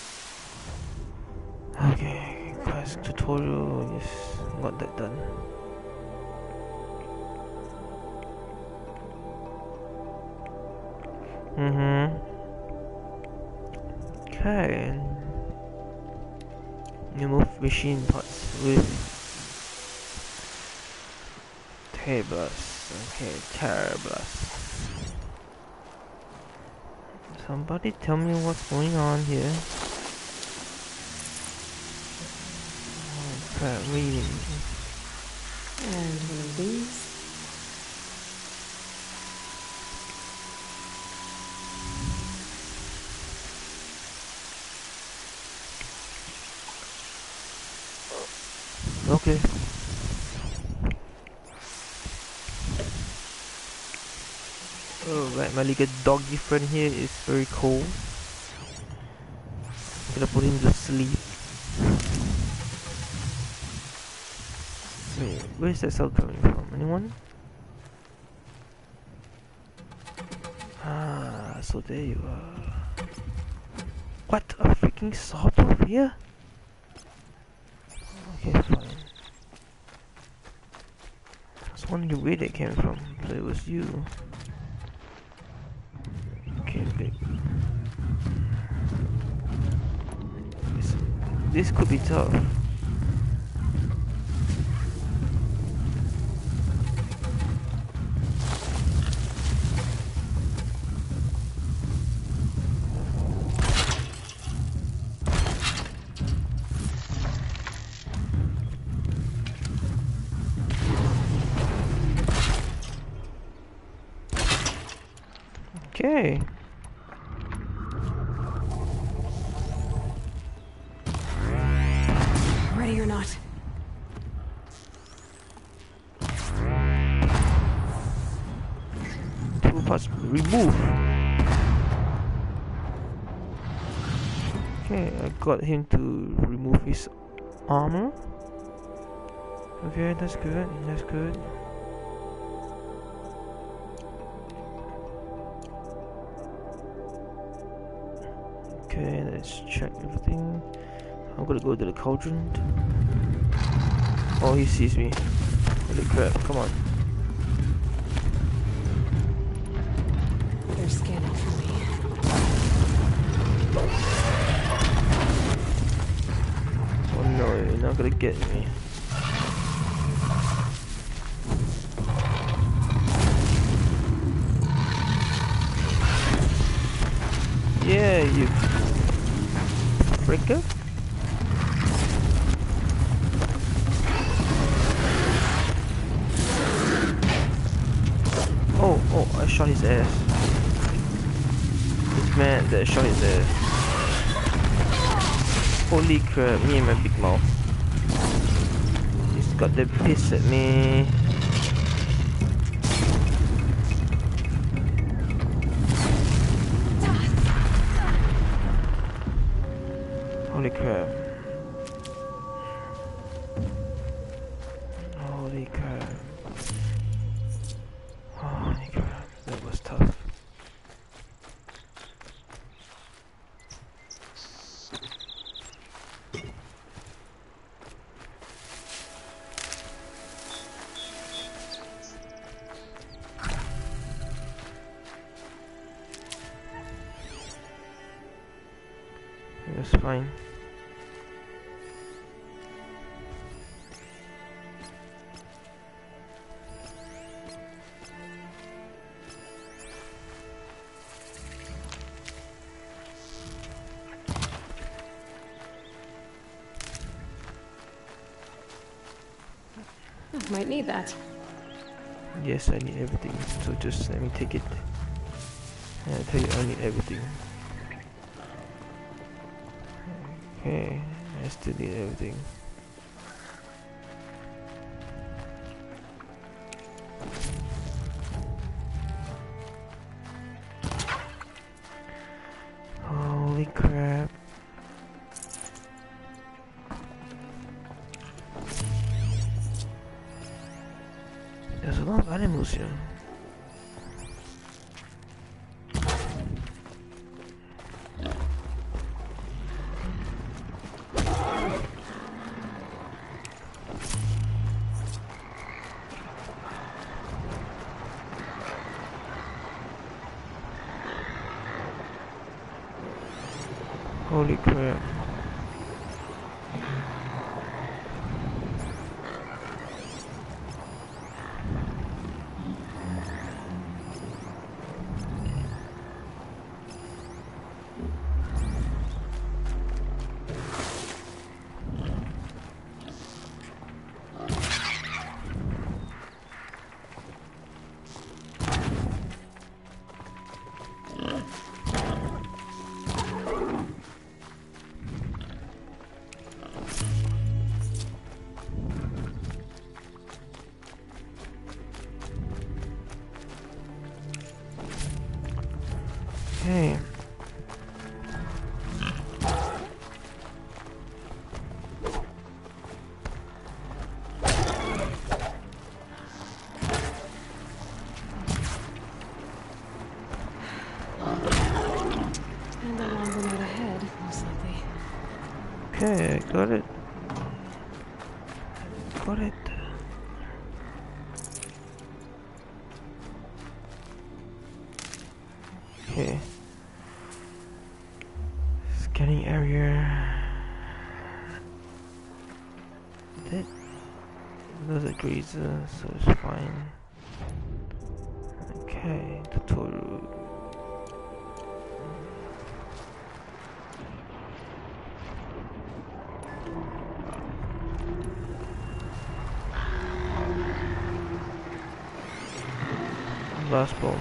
Okay, class tutorial, yes, got that done. Okay. Remove machine parts with Tear Blast. Okay, Tear Blast. Somebody tell me what's going on here. Oh crap, reading. And one of these. Okay. Alright, my little doggy friend here is very cold. I'm gonna put him to sleep. Wait, where's that sound coming from? Anyone? Ah, so there you are. What? A freaking salt over here? Okay, fine. I was wondering where they came from, but it was you. Okay, big. This could be tough. Okay. Ready or not. Two parts remove. Okay, I got him to remove his armor. Okay, that's good. That's good. Okay, let's check everything. I'm gonna go to the cauldron. Oh, he sees me. Holy crap, come on. They're scanning for me. Oh no, you're not gonna get me. Yeah, you fricker. Oh, I shot his ass. This man that shot his ass. Holy crap, me and my big mouth. He's got the piss at me. Holy crap. Holy crap. Holy crap. That was tough. It was fine. Might need that. Yes, I need everything. So just let me take it. And I tell you, I need everything. Okay, I still need everything. Holy crap. There's a lot of animals here. Holy crap. Okay. And a longer night ahead, most likely. Okay, got it. Got it. Okay. Scanning area. Those are greaser, so it's fine. Okay, tutorial. Last bomb.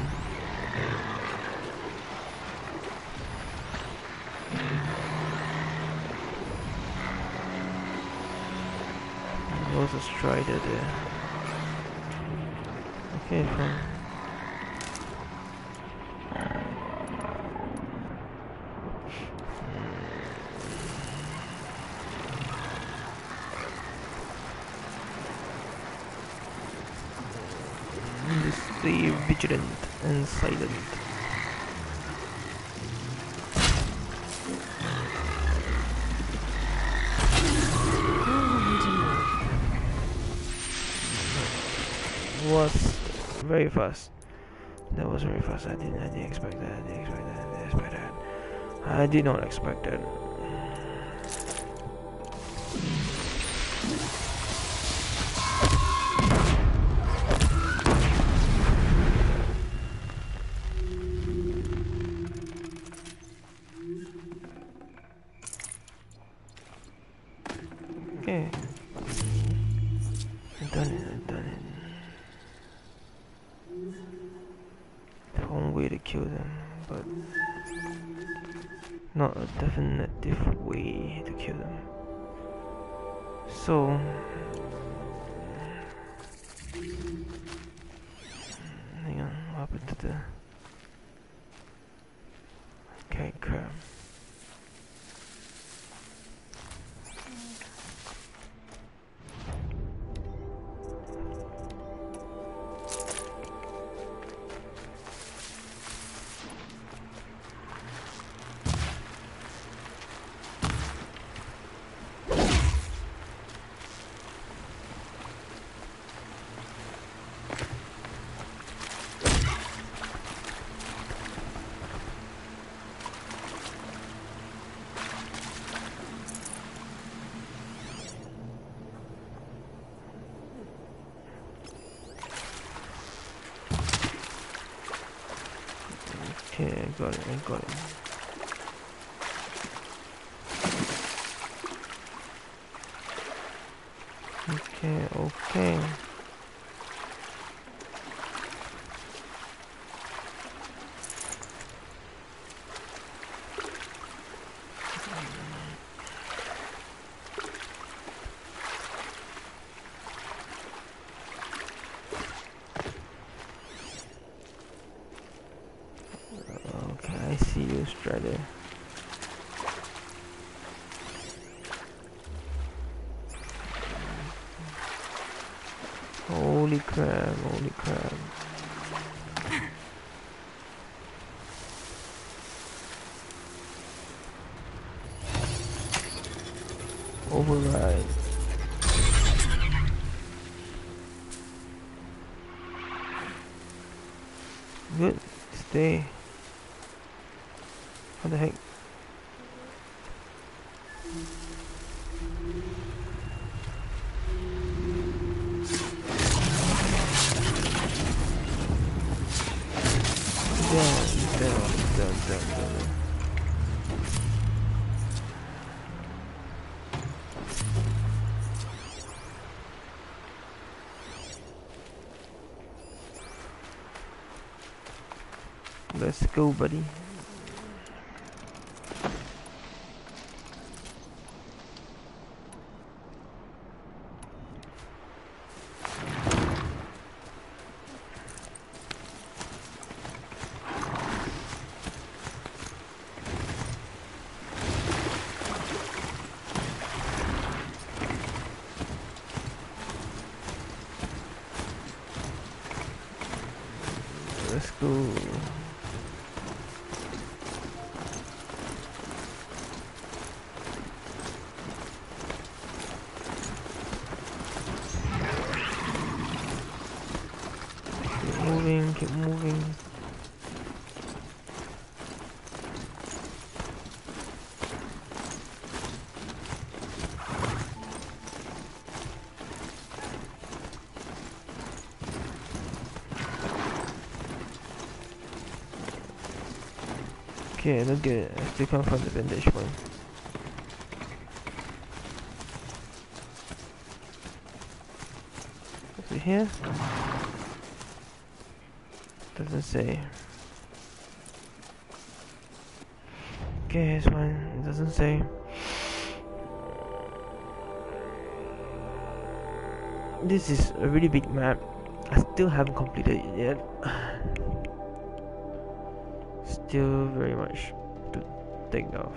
There's a strider there. Okay, fine. Just stay vigilant and silent. Was very fast. That was very fast. I didn't expect that. I did not expect that. Okay. I've done it. One way to kill them, but not a definitive way to kill them. So hang on, what happened to the okay crap. Okay, I got it. Okay. Okay, I see you, Strider. Holy crap. Override. Good. Stay. What the heck? Down. Let's go, buddy. Let's go. Keep moving. Okay, look good. I still can't find the vantage point. Is it here? Doesn't say. Okay, it's fine. It doesn't say. This is a really big map. I still haven't completed it yet. Still very much to take off.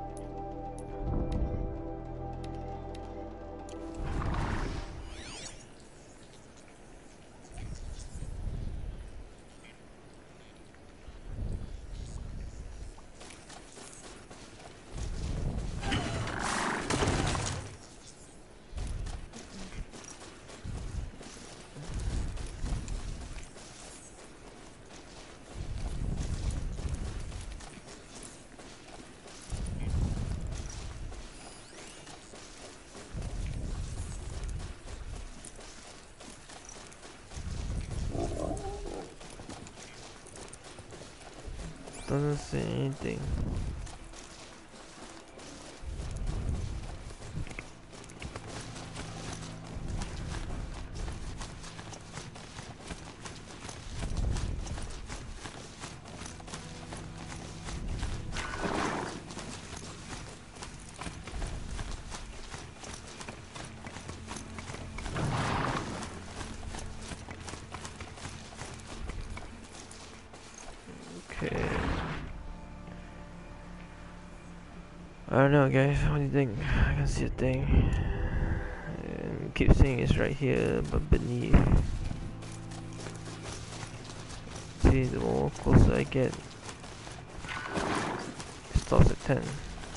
Doesn't say anything. Okay. I don't know, guys. What do you think? I can see a thing. And keep saying it's right here, but beneath. See, the more closer I get, it stops at 10.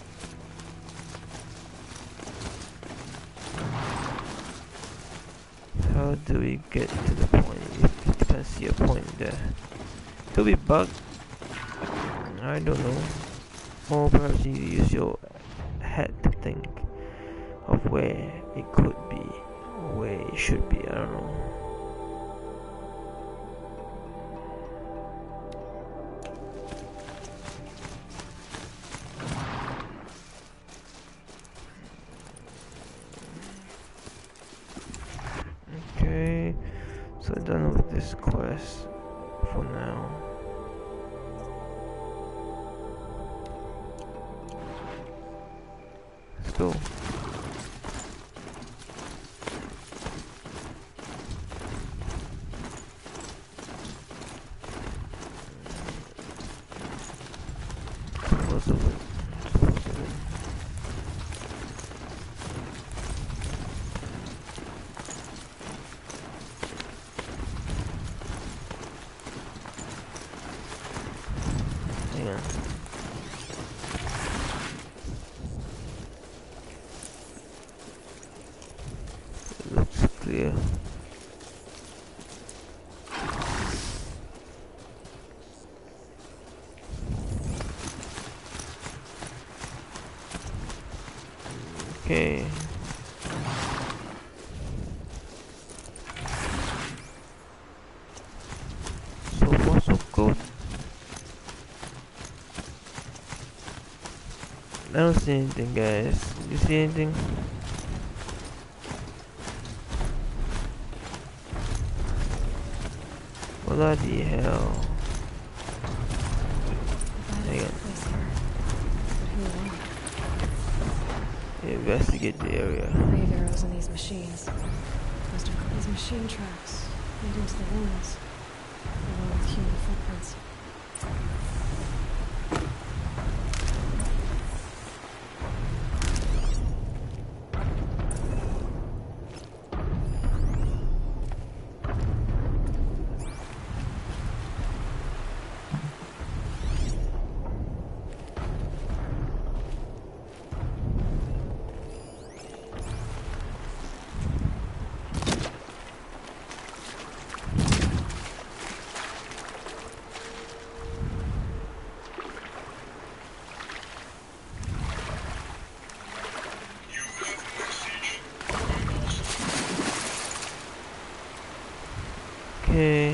How do we get to the point? If you can see a point there, could be bugged. I don't know. Or perhaps you use your head to think of where it could be, where it should be. I don't know. Okay, so done with this quest for now. Let's go. What's the way? Yeah. It looks clear. Okay. So far so good. I don't see anything, guys. You see anything? Bloody hell. Hang on. Place here. But who won? Investigate the area. Grave arrows in these machines. Must have these machine tracks lead into the ruins, along with human footprints. Okay.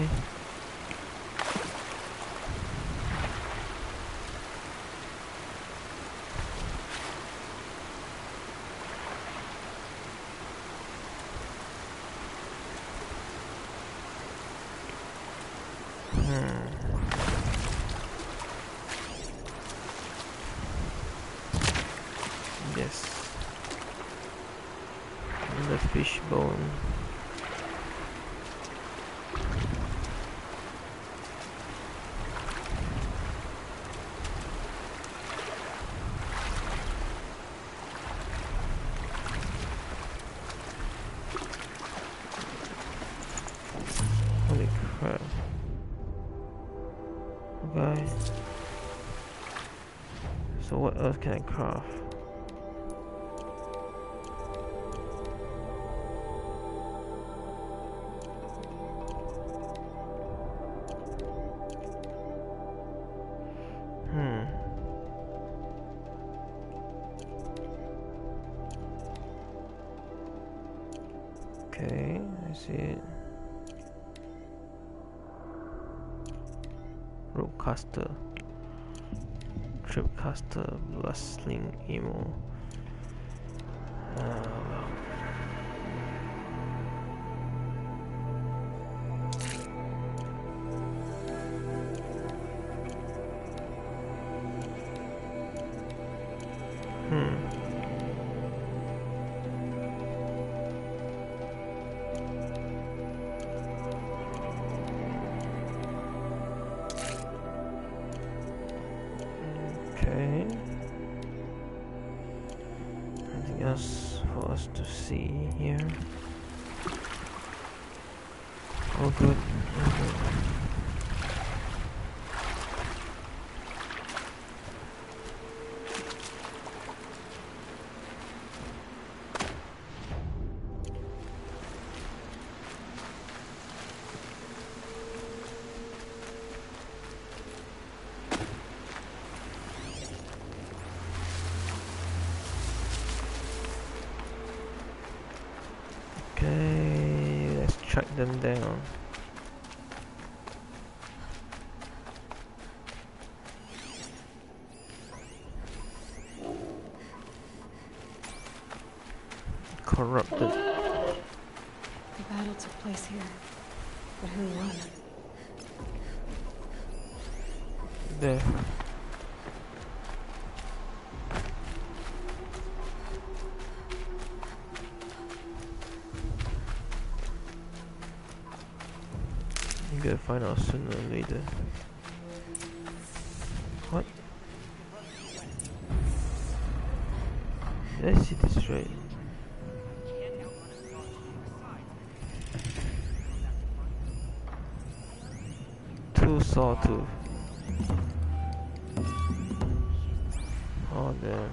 Yes. And the fish bone. Holy crap. Okay. So what else can I craft? Okay, I see it. Ropecaster, Tripcaster, Blast Sling, Emo. Okay. Anything else for us to see here? Oh good. Oh, good. Okay, let's track them down. Corrupted. The battle took place here, but who won? There. You gotta find out sooner or later. What? Did I see this right? Two sawtooth. Oh damn.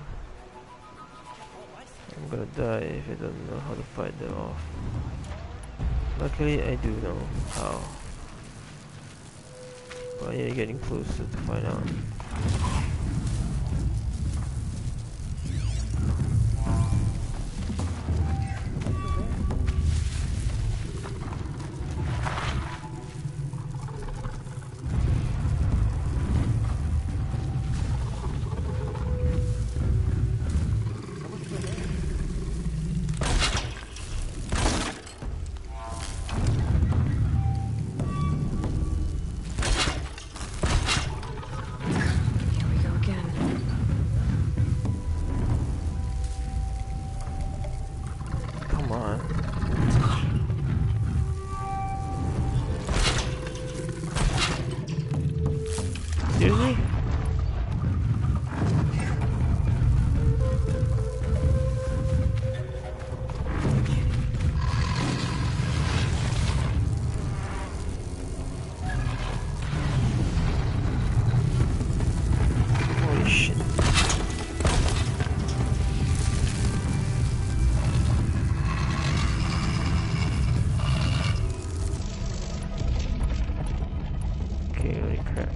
I'm gonna die if I don't know how to fight them off. Luckily I do know how. But yeah, getting closer to find out. crap.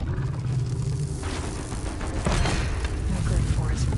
No good for it.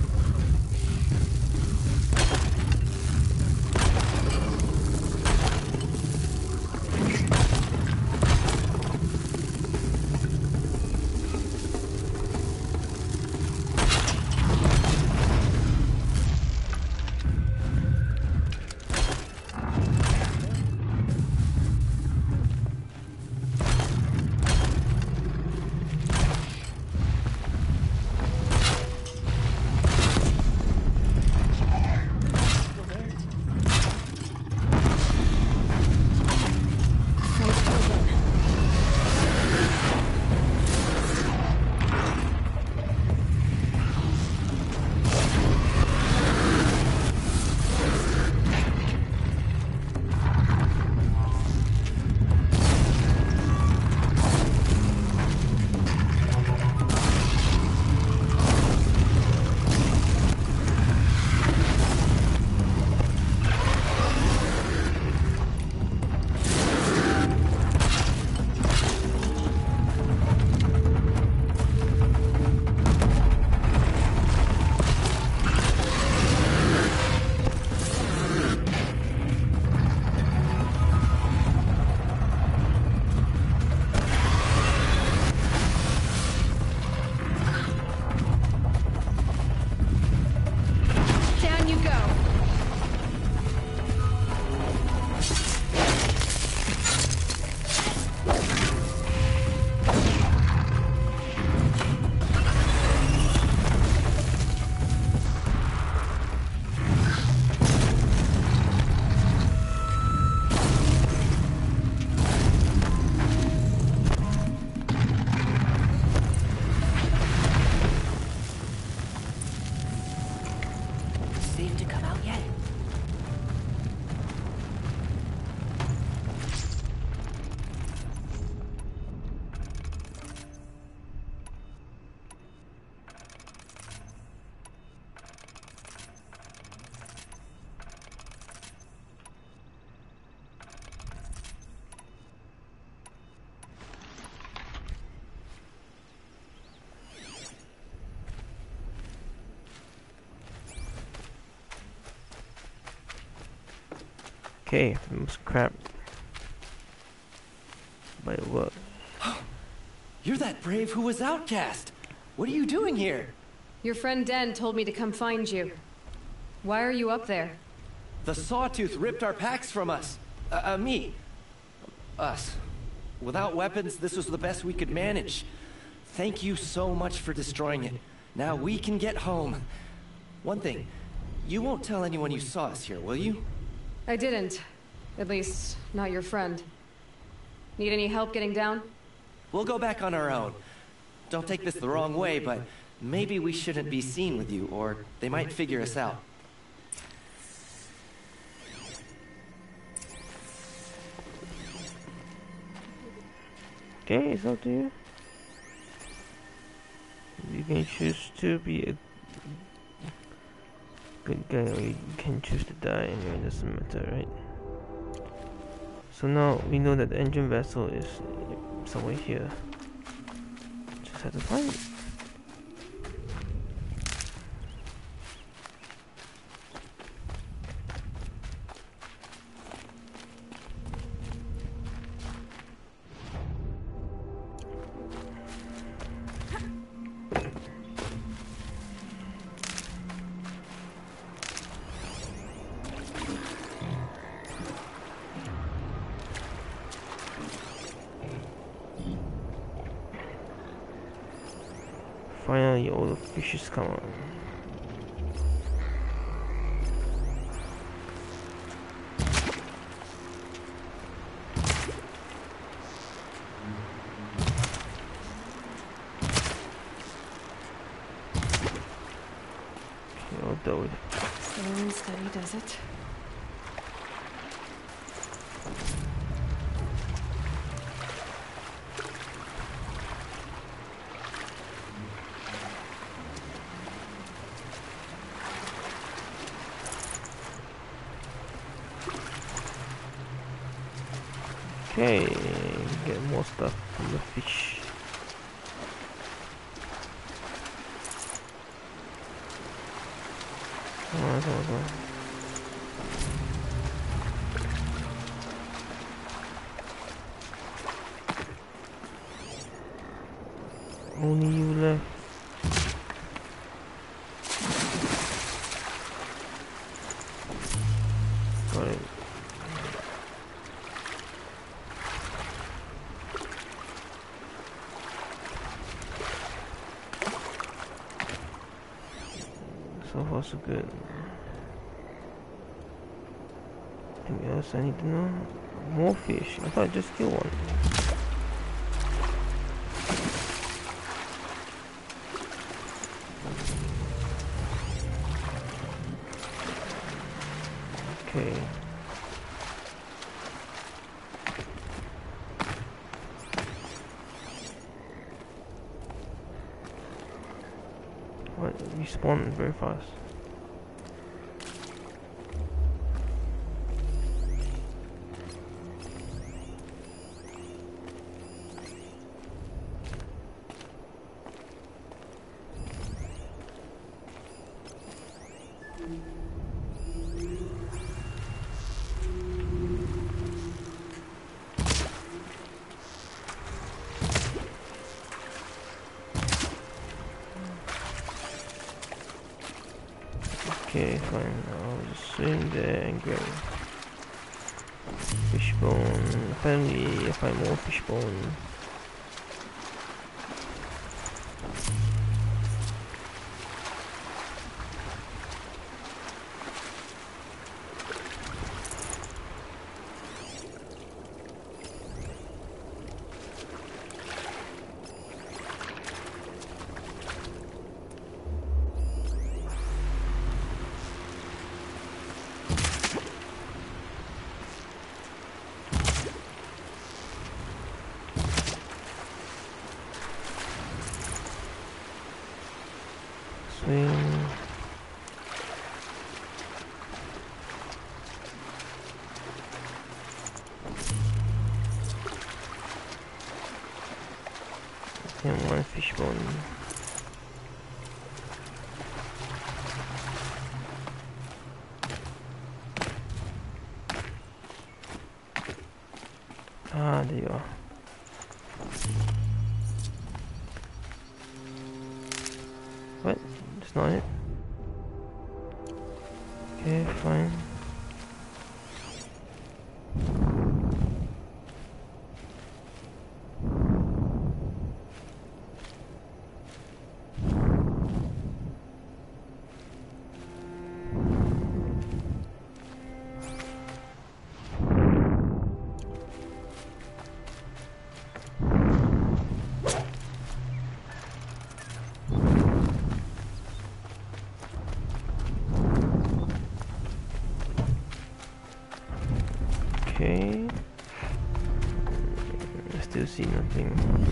Down you go. Safe to come out yet? Okay, it was crap. But it worked. You're that brave who was outcast. What are you doing here? Your friend Den told me to come find you. Why are you up there? The Sawtooth ripped our packs from us. Me. Us. Without weapons, this was the best we could manage. Thank you so much for destroying it. Now we can get home. One thing, you won't tell anyone you saw us here, will you? I didn't. At least, not your friend. Need any help getting down? We'll go back on our own. Don't take this the wrong way, but maybe we shouldn't be seen with you, or they might figure us out. Okay, it's up to you. You can choose to be a good guy, or you can choose to die. Anyway, it doesn't matter, right? So now we know that the engine vessel is somewhere here. Just have to find it. Finally, all the fishes come on. Okay, all dealt with it. Slow and steady does it. Okay, get more stuff from the fish. Oh, come on. Only you left. Got it. So far so good. Anything else I need to know? More fish. I thought I just killed one. Okay. What? You spawn very fast. Okay, fine. I'll just swim there and grab fishbone. Apparently, I find more fishbone. Swing. And one fishbone. Ah, there you are. What? That's not it? Okay, fine. Okay. I still see nothing.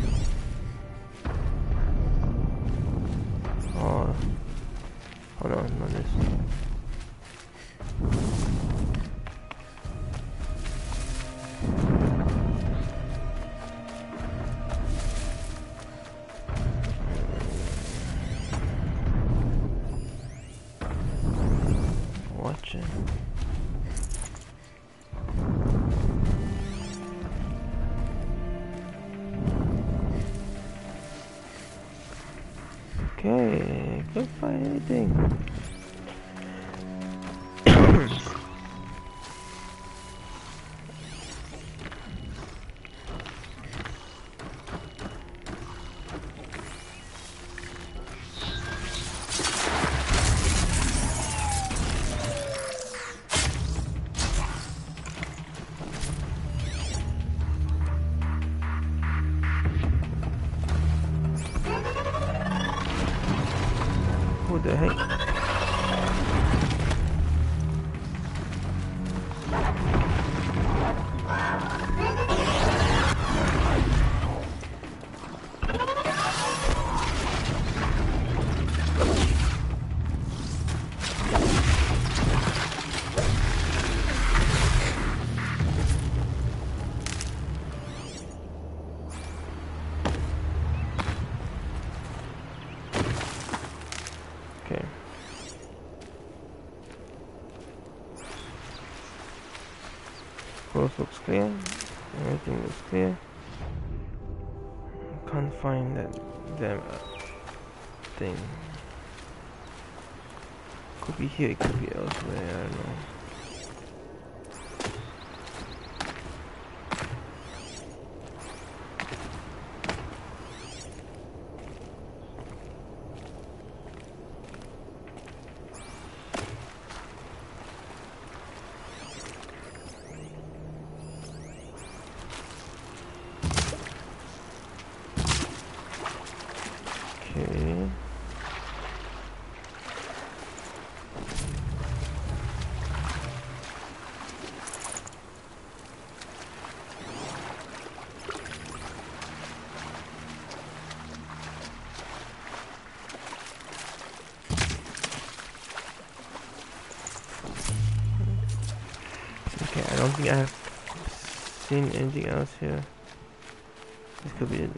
Oh no, not this. Watch it. Okay, couldn't find anything. What the heck? Okay. else looks clear. Everything looks clear. Can't find that damn thing. Could be here, it could be elsewhere, I don't know. Okay. Okay, I don't think I have seen anything else here. This could be it.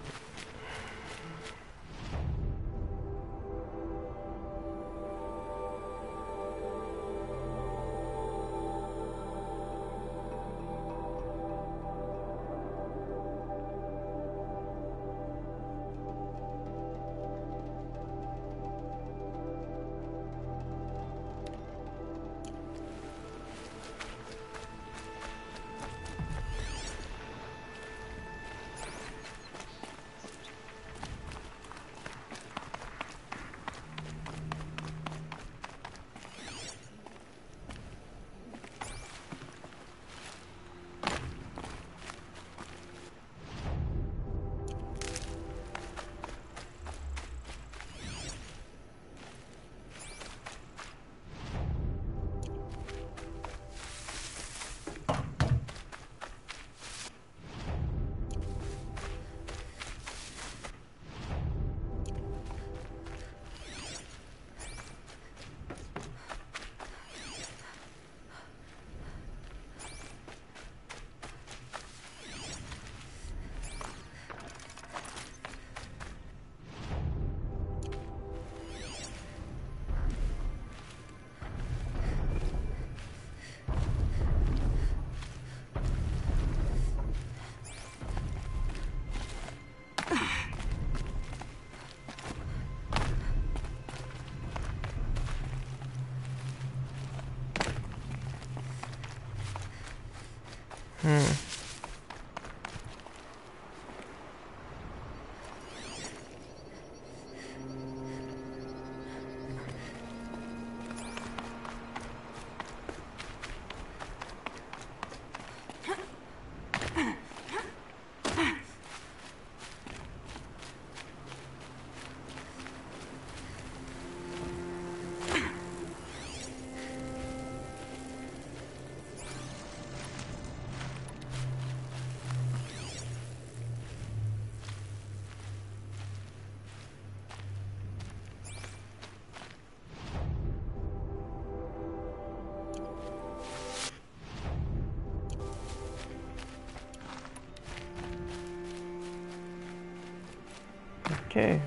Okay.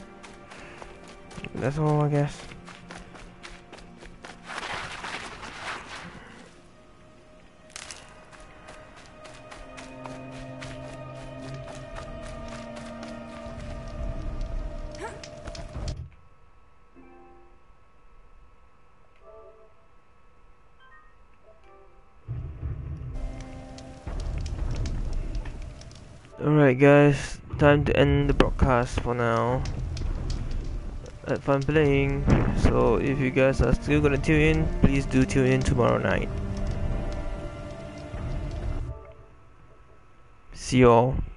That's all, I guess. Alright guys, time to end the broadcast for now. Had fun playing, so if you guys are still gonna tune in, please do tune in tomorrow night. See you all.